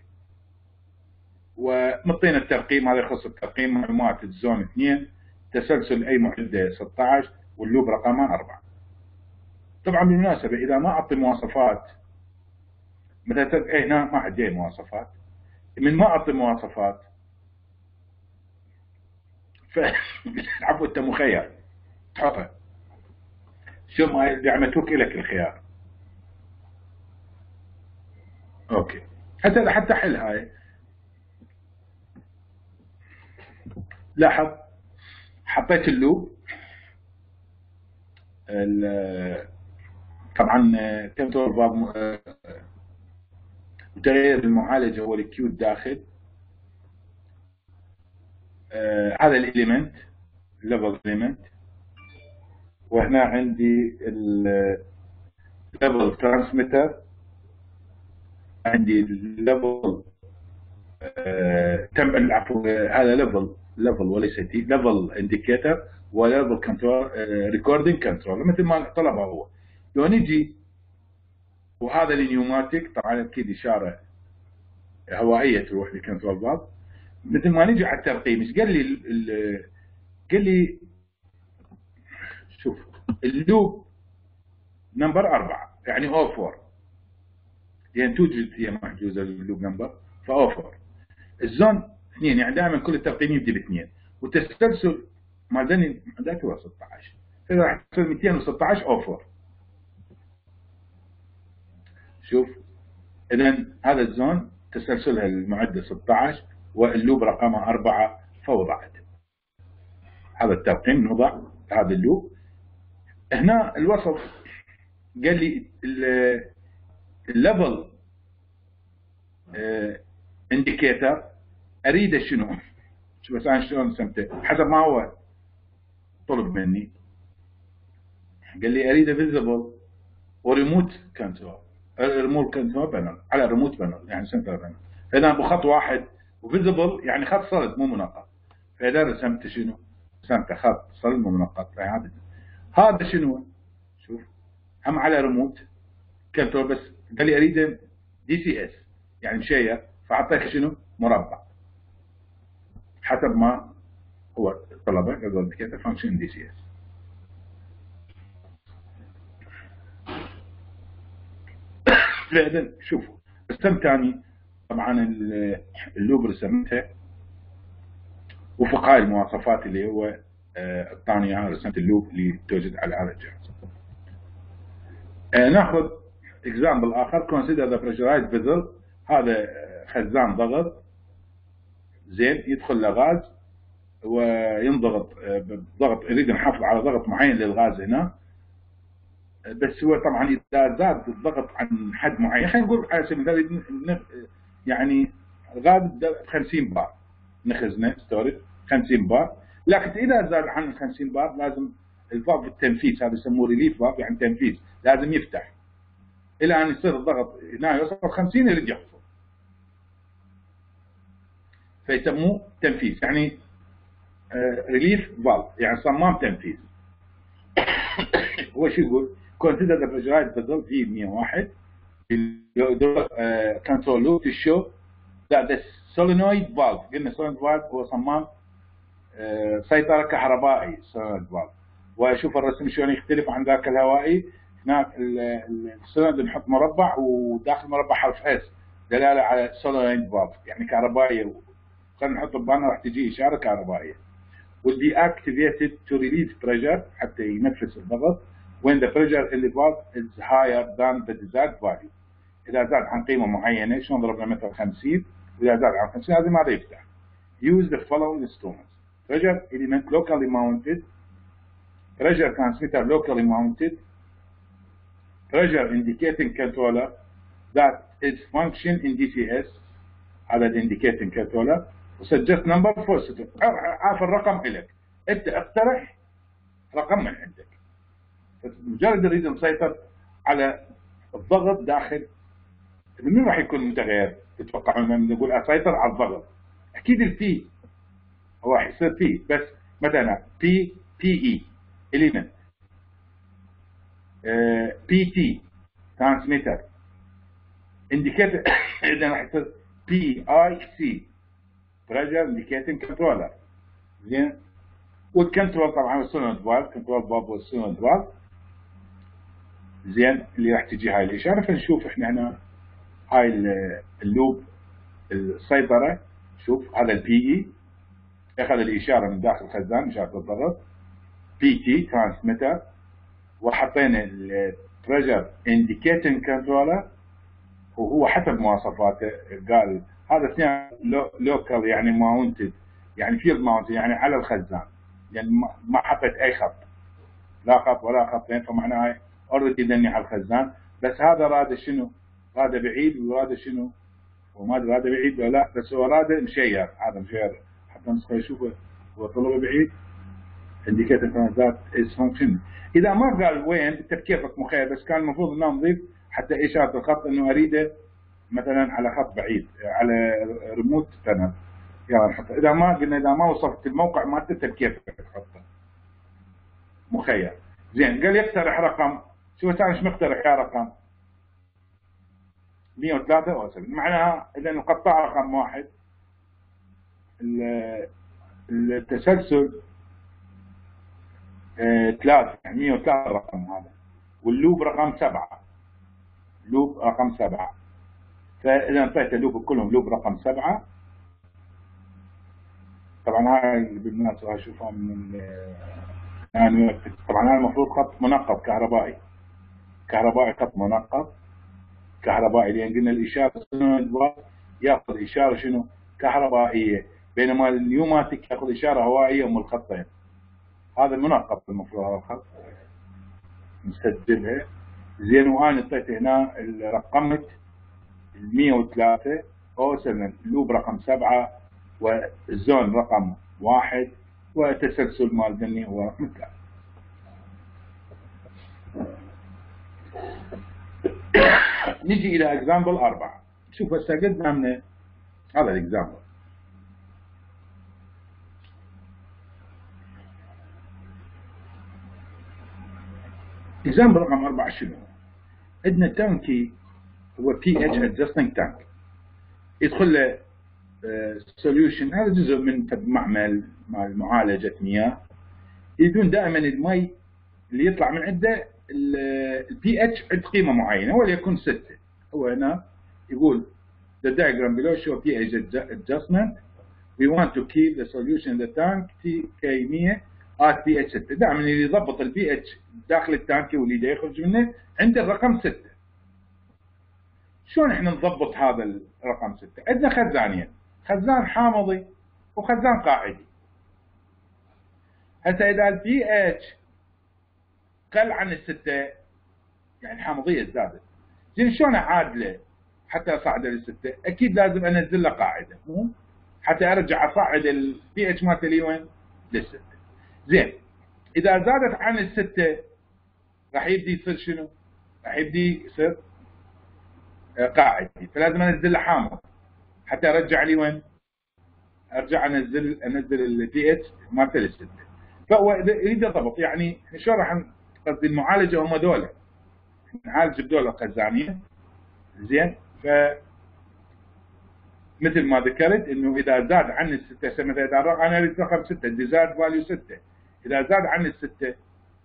ومعطينا الترقيم هذا يخص الترقيم معلومات الزون 2، تسلسل اي معده 16 واللوب رقمها 4. طبعا بالمناسبه اذا ما اعطي مواصفات مثلا هنا ما عندي مواصفات، من ما اعطي مواصفات عفوا انت مخير تحطها شو ما دعمتوك لك الخيار. اوكي حتى حل هاي. لاحظ حطيت اللوب طبعا كنترول فالف متغير المعالج هو الكيو الداخل، هذا الاليمنت ليفل اليمنت، وهنا عندي الليفل ترانسميتر، عندي الليفل العفو هذا ليفل وليس تي، ليفل انديكيتر وليفل كنترول ريكوردينج كنترول مثل ما طلبه هو. لو نجي وهذا النيوماتيك طبعا اكيد اشاره هوائيه تروح للكنترول فالف. مثل ما نجي على الترقيم ايش قال لي؟ قال لي شوف اللوب نمبر 4 يعني او 4 يعني توجد هي محجوزه اللوب نمبر فاو 4. الزون 2 يعني دائما كل الترقيم يبدي ب2، والتسلسل مال ذني ذاك هو 16، فاذا راح تصير 216 او 4. شوف اذا هذا الزون تسلسلها المعدة 16 واللوب رقمها 4 فوضعت. هذا الترقيم نوضع هذا اللوب. هنا الوسط قال لي الليفل انديكيتر اريده شنو؟ شوف بس انا شلون رسمته حسب ما هو طلب مني. قال لي اريده فيزبل وريموت كنترول، ريموت كنترول بانل على ريموت بانل يعني سنتر بانل. فاذا بخط واحد وفيزبل يعني خط صلب مو منقط. فاذا رسمت شنو؟ رسمت خط صلب مو منقط. هذا شنو؟ شوف هم على ريموت كنترول بس قال لي اريده دي سي اس يعني مشير، فاعطيك شنو؟ مربع حسب ما هو طلبه. قال فانكشن دي سي اس. فاذا شوفوا رسمت ثاني طبعا اللوب رسمتها وفق هاي المواصفات اللي هو الثانيه. رسمت اللوب اللي توجد على هذا الجهاز. ناخذ اكزامبل اخر. consider the pressurized vessel. هذا خزان ضغط زين يدخل له غاز وينضغط بضغط. يريد نحافظ على ضغط معين للغاز هنا، بس هو طبعا اذا زاد الضغط عن حد معين خلينا نقول على سبيل المثال يعني الغاز ب 50 بار نخزنه ستورج 50 بار، لكن اذا زاد عن 50 بار لازم الفالف التنفيذ هذا يسموه ريليف فالف يعني تنفيذ لازم يفتح الى ان يصير الضغط هنا يوصل 50 يرد يخفض فيسموه تنفيذ يعني ريليف فالف يعني صمام تنفيذ. هو شو يقول؟ consider the pressurized vessel في 101 control loop to show that the solenoid valve. قلنا solenoid valve هو صمام سيطرة كهربائي solenoid valve. وشوف الرسم شلون يختلف عن ذاك الهوائي. هناك السولينويد نحط مربع وداخل مربع حرف اس دلالة على solenoid valve يعني كهربائية. خلينا نحط ببالنا راح تجي إشارة كهربائية. will be activated to release pressure حتى ينفس الضغط when the pressure in the valve is higher than the desired value. إذا زاد عن قيمة معينة شلون ضربنا مثلا 50 وإذا زاد عن 50 لازم هذا يفتح. use the following instruments. pressure element locally mounted, pressure transmitter locally mounted, pressure indicating controller that is function in DCS. هذا indicating controller. وسجلت نمبر فور ستوب. عارف الرقم إلك انت اقترح رقم من عندك. مجرد نريد نسيطر على الضغط داخل من راح يكون متغير. تتوقعون لما نقول اسيطر على الضغط اكيد البي هو راح يصير بي بس مثلا بي اي اليمنت بي تي ترانسميتر انديكيتور اذا راح يصير بي اي سي pressure indicating controller. زين والكنترول طبعا السولينويد فالف كنترول فالف والسولينويد فالف زين اللي راح تجي هاي الاشاره. فنشوف احنا هنا هاي اللوب السيطره. شوف هذا البي اي اخذ الاشاره من داخل الخزان اشاره الضغط. بي تي ترانسميتر وحطينا البريشر انديكيتنج كنترولر وهو حسب مواصفاته قال هذا اثنين لوكال يعني ماونتد يعني فيلد ماونتد يعني على الخزان يعني ما حطيت اي خط لا خط ولا خطين فمعناها اوريدي ذني على الخزان. بس هذا راد شنو؟ راد بعيد وراد شنو؟ وما ادري راد بعيد ولا لا بس هو راد مشير. هذا مشير حتى نسخه يشوفه هو طلبه بعيد انديكيتور ترانزات از فانكشن. اذا ما قال وين انت بكيفك مخير بس كان المفروض انه نضيف حتى اشاره الخط انه اريده مثلا على خط بعيد على ريموت بانل. يلا نحطه. اذا ما قلنا اذا ما وصفت الموقع مالته كيف تحطه مخير. زين قال يقترح رقم. شو انا ايش مقترح يا رقم 173 معناها اذا نقطع رقم واحد التسلسل 3 يعني 103 رقم هذا واللوب رقم 7 لوب رقم 7. فاذا انطيت اللوب كلهم لوب رقم 7 طبعا هاي بالمناسبه اشوفها من يعني طبعا هذا المفروض خط منقط كهربائي خط منقط كهربائي، لان قلنا الاشاره ياخذ اشاره شنو؟ كهربائيه، بينما النيوماتيك ياخذ اشاره هوائيه من الخطين. هذا منقط المفروض هذا الخط نسجلها زين. وانا اعطيت هنا رقمت 103 او 7 اللوب رقم 7 والزون رقم 1 وتسلسل مال ذني هو رقم 3. نجي الى اكزامبل 4. شوف هسه قدامنا هذا الاكزامبل. اكزامبل رقم 4 شنو؟ عندنا تانكي هو بي اتش ادجستنج تانك، يدخل له سوليوشن، هذا جزء من معمل مال معالجه مياه، يدون دائما المي اللي يطلع من عنده البي اتش عند قيمه معينه وليكن 6. هو هنا يقول the diagram below show pH adjustment. We want to keep the solution in the tank TK100 at pH 6. دائما اللي يضبط البي اتش داخل التانك واللي يخرج منه عند الرقم 6. شلون احنا نضبط هذا الرقم 6؟ عندنا خزانين، خزان حامضي وخزان قاعدي. هسه اذا البي اتش قل عن الستة يعني الحامضيه زادت، زين شلون اعادله حتى اصعده للستة؟ اكيد لازم انزل له قاعده مو حتى ارجع اصعد البي اتش مالته لي وين؟ للستة. زين اذا زادت عن الستة راح يبدي يصير شنو؟ راح يبدي يصير قاعدي، فلازم انزل له حامض حتى ارجع لي وين؟ ارجع انزل البي اتش مالته للستة. فهو يريد يضبط، يعني شلون راح قصدي المعالجه هم دول نعالج بدول الخزانيه. زين ف مثل ما ذكرت انه اذا زاد عن الستة، مثلا اذا انا اريد رقم 6 اذا زاد فاليو 6، اذا زاد عن الستة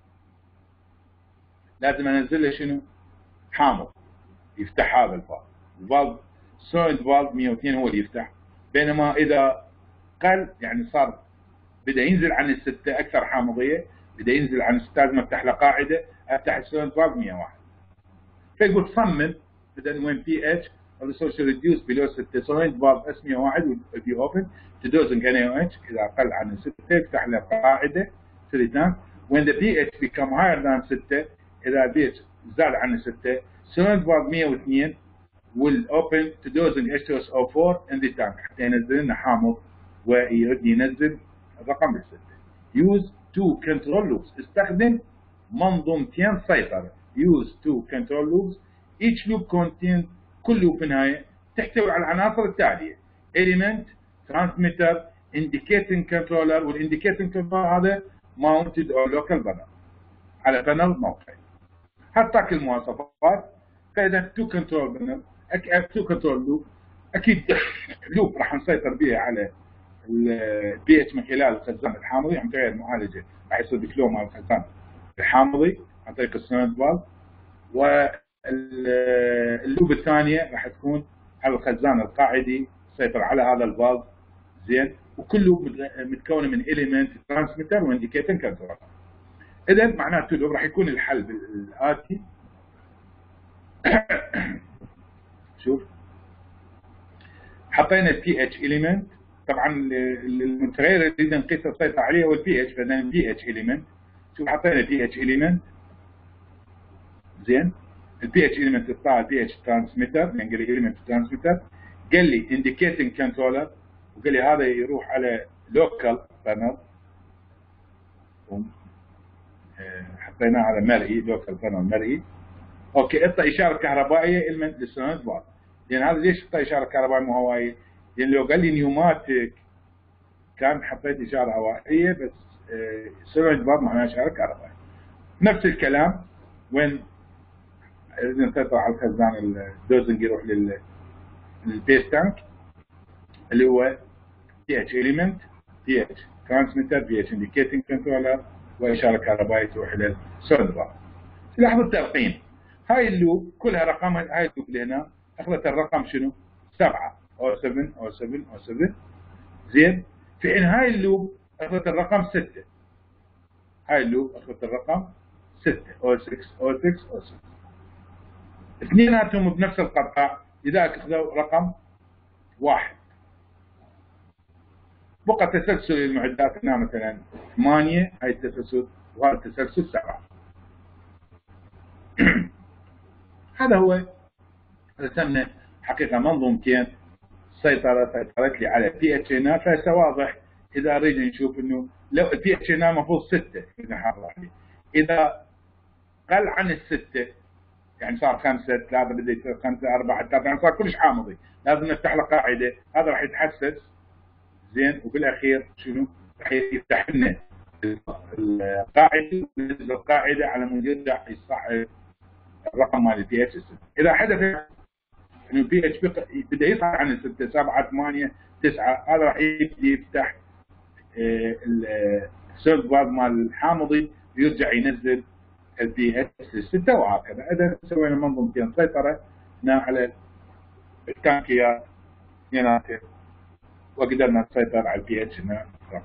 لازم انزل له شنو؟ حامض يفتح هذا الفالف سوليد فالف 102 هو اللي يفتح. بينما اذا قل يعني صار بدا ينزل عن الستة اكثر حامضيه، بدا ينزل عن الستة لازم افتح له قاعده، افتح السوليد فالف 101. فيقول صمم بدل وين بي اتش of the social reduced below 6 solid valve S101 will be open to dosing NaOH. إذا أقل عن 6 يفتح له قاعدة سريتان. When the pH become higher than 6 إذا pH زاد عن 6 solid valve 102 will open to dosing H2SO4 in the tank حتى ينزل لنا حامض وينزل الرقم بالستة. Use 2 control loops. استخدم منظومتين سيطرة. Use 2 control loops. Each loop contains كل لوب في النهاية تحتوي على العناصر التالية: element, transmitter, indicating controller. والindicating controller هذا mounted or local panel على panel موقعي. حطاك المواصفات. فإذا 2 control panel 2 control loop أكيد لوب راح نسيطر بها على البي اتش من خلال الخزان الحامضي عن طريق المعالجة، راح يصير بفلو مع الخزان الحامضي عن طريق السوليد فالف. واللوب الثانية راح تكون على الخزان القاعدي يسيطر على هذا الفالف. زين وكل لوب متكونة من element, transmitter وانديكيتنج كنترول. إذا معناته اللوب راح يكون الحل بالآتي. شوف حطينا البي اتش element، طبعا المتغير اللي نريد نقيسه نسيطر عليه هو البي اتش، فإذا البي اتش element. شوف حطينا البي اتش element. زين البي اتش element بتاع البي اتش ترانسميتر، يعني قال لي element ترانسميتر، قال لي indicating controller، وقال لي هذا يروح على local panel. حطيناه على مرئي local panel مرئي. اوكي اعطى اشاره كهربائيه element للسوليد فالف. يعني هذا ليش اعطى اشاره كهربائيه مو هوائيه؟ يعني لو قال لي نيوماتيك كان حطيت اشاره هوائيه، بس سوليد فالف معناها اشاره كهربائيه. نفس الكلام وين نسيطر على الخزان الدوزنج يروح للبيس تانك اللي هو بي اتش element, بي اتش ترانسميتر، بي اتش انديكيتنج كنترولر، واشاره كهربائيه تروح الى السوليد فالف. لاحظوا الترقيم، هاي اللوب كلها رقم، هاي اللوب اللي هنا اخذت الرقم شنو؟ 7 او 7 او 7 او 7. زين في حين هاي اللوب اخذت الرقم 6. هاي اللوب اخذت الرقم 6 او 6 او 6 او 6. اثنيناتهم بنفس القطعه، لذلك اخذوا رقم 1. بقى تسلسل المعدات هنا مثلا 8، هاي التسلسل، وهذا التسلسل 7. هذا هو رسمنا حقيقه منظومتين سيطرت لي على البي اتش هنا. فهسه واضح اذا اريد نشوف انه لو البي اتش هنا المفروض 6 اذا قل عن ال6 يعني صار 5 3 بده يصير 5 4 3 يعني صار كلش حامضي، لازم نفتح له قاعده. هذا راح يتحسس زين، وبالاخير شنو راح يفتح لنا القاعده، القاعده على مود يرجع يصحح الرقم مال البي اتش 6. اذا حدث انه البي اتش بده يصعد عن ال 6 7 8 9، هذا راح يبدي يفتح السيرف بار مال الحامضي ويرجع ينزل البي اتش 6 وهكذا. اذا سوينا منظومتين سيطره على التانكيات اثنيناتهم وقدرنا نسيطر على البي اتش هنا.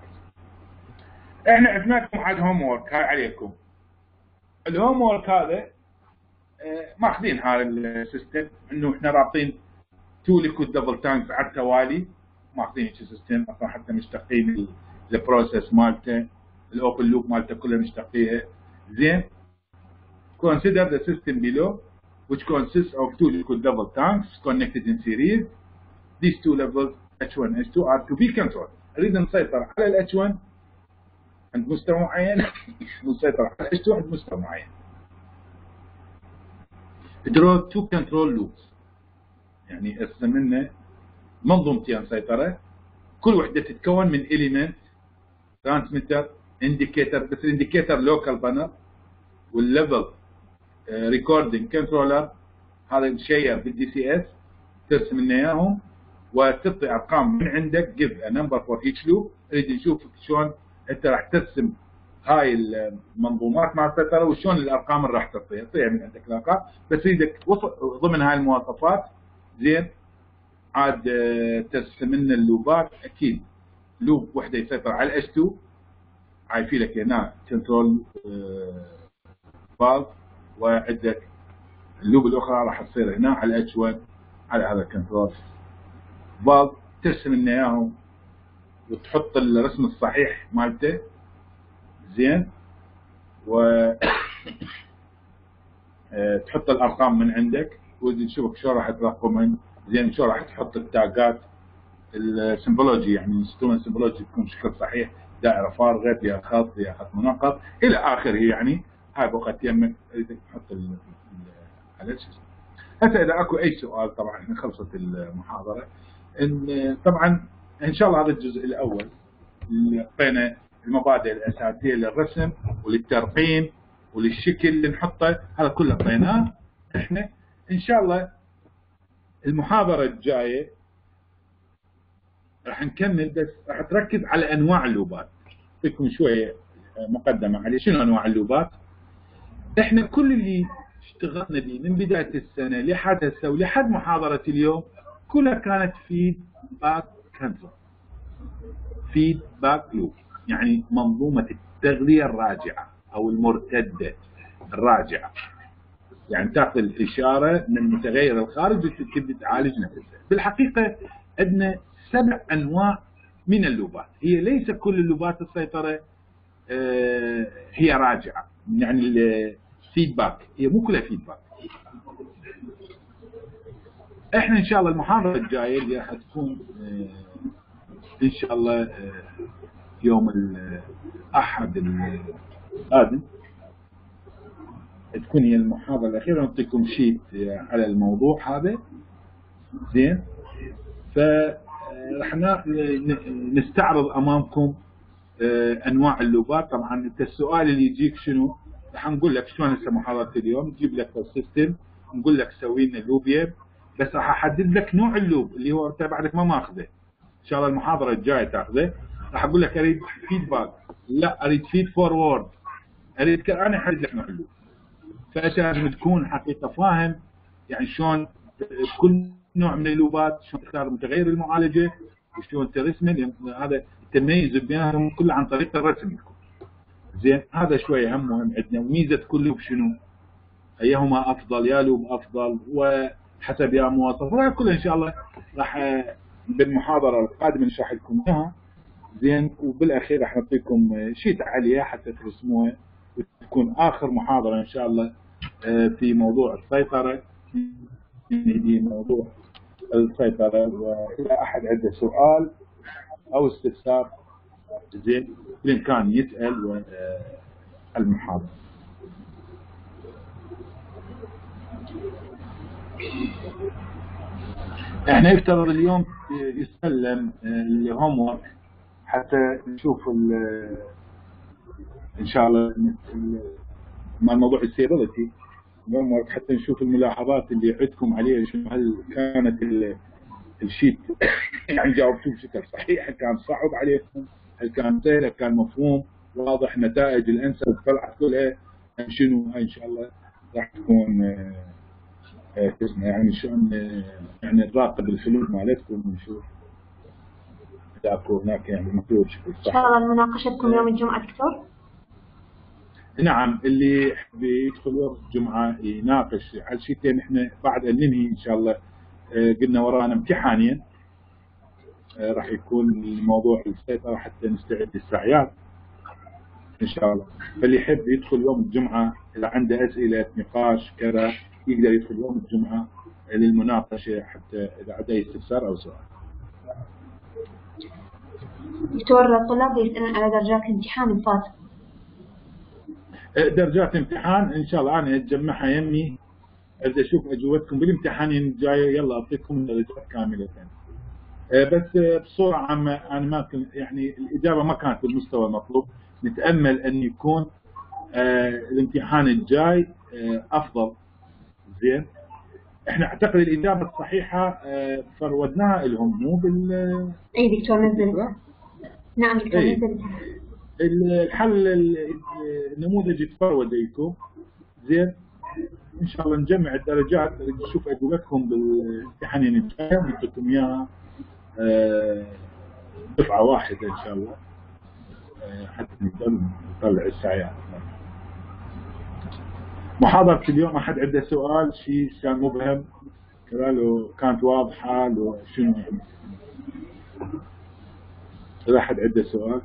احنا عرفنا لكم عاد هوم وورك، هاي عليكم. الهوم وورك هذا ماخذين هذا السيستم انه احنا رابطين 2 ليكويد دبل تانكس على التوالي، ماخذين هيك سيستم اصلا حتى مشتقين البروسيس مالته، الاوبن لوب مالته كلها مشتقيها. زين. Consider the system below which consists of 2 liquid double tanks connected in series. These two levels H1 H2 are to be controlled. نريد نسيطر على ال H1 عند مستوى معين ونسيطر على H2 عند مستوى معين. Draw 2 control loops. يعني ارسم لنا منظومتين سيطرة، كل وحدة تتكون من element transmitter indicator، بس الانديكيتر local banner، والليفل ريكوردينج كنترولر هذا مشير بالدي سي اس، ترسم لنا اياهم وتعطي ارقام من عندك give a number for each loop. نريد نشوف شلون انت راح ترسم هاي المنظومات مع السيطره وشلون الارقام اللي راح تعطيها من عندك الارقام، بس اريدك ضمن هاي المواصفات. زين. عاد ترسم لنا اللوبات. اكيد لوب وحده يسيطر على الاس 2، هاي في لك هنا كنترول فالف، وعندك اللوب الاخرى راح تصير هنا على اتش 1 على هذا الكنترول فالف. ترسم لنا اياهم وتحط الرسم الصحيح مالته. زين. و تحط الارقام من عندك ونشوفك شو راح ترقمهم. زين. شو راح تحط التاجات السيمبولوجي، يعني الانسترومنت سيمبولوجي تكون بشكل صحيح، دائره فارغه فيها خط فيها خط منقط الى اخره. يعني هاي بقت يمك اريدك تحط على الاساس. هسه اذا اكو اي سؤال، طبعا احنا خلصت المحاضره. ان طبعا ان شاء الله هذا الجزء الاول اللي اعطينا المبادئ الاساسيه للرسم وللترقيم وللشكل اللي نحطه، هذا كله اعطيناه. احنا ان شاء الله المحاضره الجايه راح نكمل، بس راح تركز على انواع اللوبات. اعطيكم شويه مقدمه عليه شنو انواع اللوبات. احنا كل اللي اشتغلنا به من بدايه السنه لحد هسه ولحد محاضره اليوم كلها كانت فيدباك كنترول، فيدباك لوب، يعني منظومه التغذيه الراجعه او المرتده الراجعه. يعني تاخذ الاشاره من المتغير الخارجي وتبتدي تعالج نفسها. بالحقيقه عندنا 7 انواع من اللوبات. هي ليس كل اللوبات السيطره هي راجعه، يعني الفيدباك هي مو كلها فيدباك. احنا ان شاء الله المحاضره الجايه اللي راح تكون ان شاء الله يوم الاحد القادم تكون هي المحاضره الاخيره. نعطيكم شيت على الموضوع هذا. زين. فرح نستعرض امامكم انواع اللوبات. طبعا انت السؤال اللي يجيك شنو، راح نقول لك شلون هسه محاضره اليوم نجيب لك السيستم، نقول لك سوي لنا لوبيه، بس راح احدد لك نوع اللوب اللي هو انت بعدك ما ماخذه. ان شاء الله المحاضره الجايه تاخذه. راح اقول لك اريد فيدباك، لا اريد فيد فورورد، اريد انا احدد لك نوع اللوب. فانت لازم تكون حقيقه فاهم يعني شلون كل نوع من اللوبات، شلون تختار متغير المعالجه وشلون ترسمه. هذا التمييز بينهم كله عن طريق الرسم. زين. هذا شويه هم مهم عندنا. وميزه كل لوب شنو؟ ايهما افضل، يا لوب افضل، وحسب يا مواصفات كلها ان شاء الله راح بالمحاضره القادمه نشرح لكم اياها. زين، وبالاخير راح نعطيكم شيت عليها حتى ترسموها، وتكون اخر محاضره ان شاء الله في موضوع السيطره، في موضوع السيطره. واذا احد عنده سؤال او استفسار زين بالامكان يسال المحاضره. احنا يفترض اليوم يسلم الهوم ورك حتى نشوف ان شاء الله مع موضوع السيبلتي الهوم ورك، حتى نشوف الملاحظات اللي عندكم عليها، شنو هل كانت الشيت يعني جاوبتوه بشكل صحيح، هل كان صعب عليكم، هل كان سهل، هل كان مفهوم واضح، نتائج الانسب طلعت كلها شنو. هاي ان شاء الله راح تكون يعني شلون يعني نراقب الفلوس مالتكم ونشوف اذا اكو هناك يعني مطلوب بشكل صح. ان شاء الله المناقشه تكون يوم الجمعه دكتور. نعم، اللي يحب يدخل يوم الجمعه يناقش على الشيتين. احنا بعد ان ننهي ان شاء الله قلنا ورانا امتحانين راح يكون الموضوع السيطره حتى نستعد للسعيات ان شاء الله. فاللي يحب يدخل يوم الجمعه اذا عنده اسئله نقاش كذا يقدر يدخل يوم الجمعه للمناقشه حتى اذا عنده استفسار او سؤال. دكتور الطلاب يسالون على درجات الامتحان الفات. درجات الامتحان ان شاء الله انا اجمعها يمي، ابدا اشوف اجوبتكم بالامتحانين الجايه، يلا اعطيكم الدرجات كامله. بس بصوره عامه انا ما كنت يعني الاجابه ما كانت بالمستوى المطلوب، نتامل ان يكون الامتحان الجاي افضل. زين، احنا اعتقد الاجابه الصحيحه فرودناها لهم مو بال. اي دكتور نزل. نعم دكتور نزل. الحل النموذج يتفرود لكم. زين، ان شاء الله نجمع الدرجات نشوف اجوبتكم بالامتحانين الجايه ونعطيكم اياها دفعه واحده ان شاء الله حتى نقدر نطلع السعيات. محاضرة اليوم أحد عنده سؤال شيء كان مبهم لو كانت واضحة لو شنو يعني؟ إذا أحد عنده سؤال.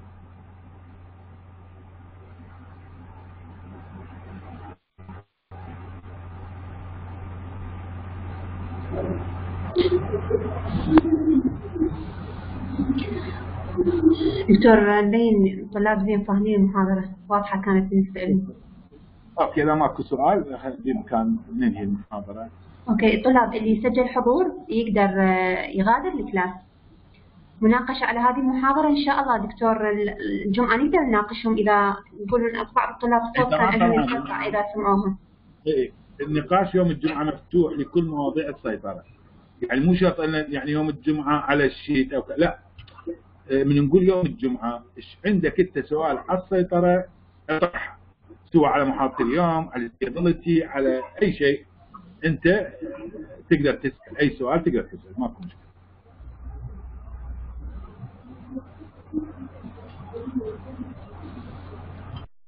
دكتور مبين الطلاب زين فاهمين المحاضرة، واضحة كانت بالنسبة لهم. اوكي، اذا ماكو سؤال بامكان ننهي المحاضره. اوكي، الطلاب اللي يسجل حضور يقدر يغادر الكلاس. مناقشه على هذه المحاضره ان شاء الله دكتور الجمعه نقدر نناقشهم اذا نقول بعض الطلاب صوت كان عندهم ينقطع اذا سمعوها. ايه، النقاش يوم الجمعه مفتوح لكل مواضيع السيطره، يعني مو شرط ان يعني يوم الجمعه على الشيت او لا، من نقول يوم الجمعه ايش عندك انت سؤال على السيطره اطرحه، سواء على محاضرة اليوم، على الستيبلتي، على أي شيء أنت تقدر تسأل، أي سؤال تقدر تسأل، ماكو مشكلة.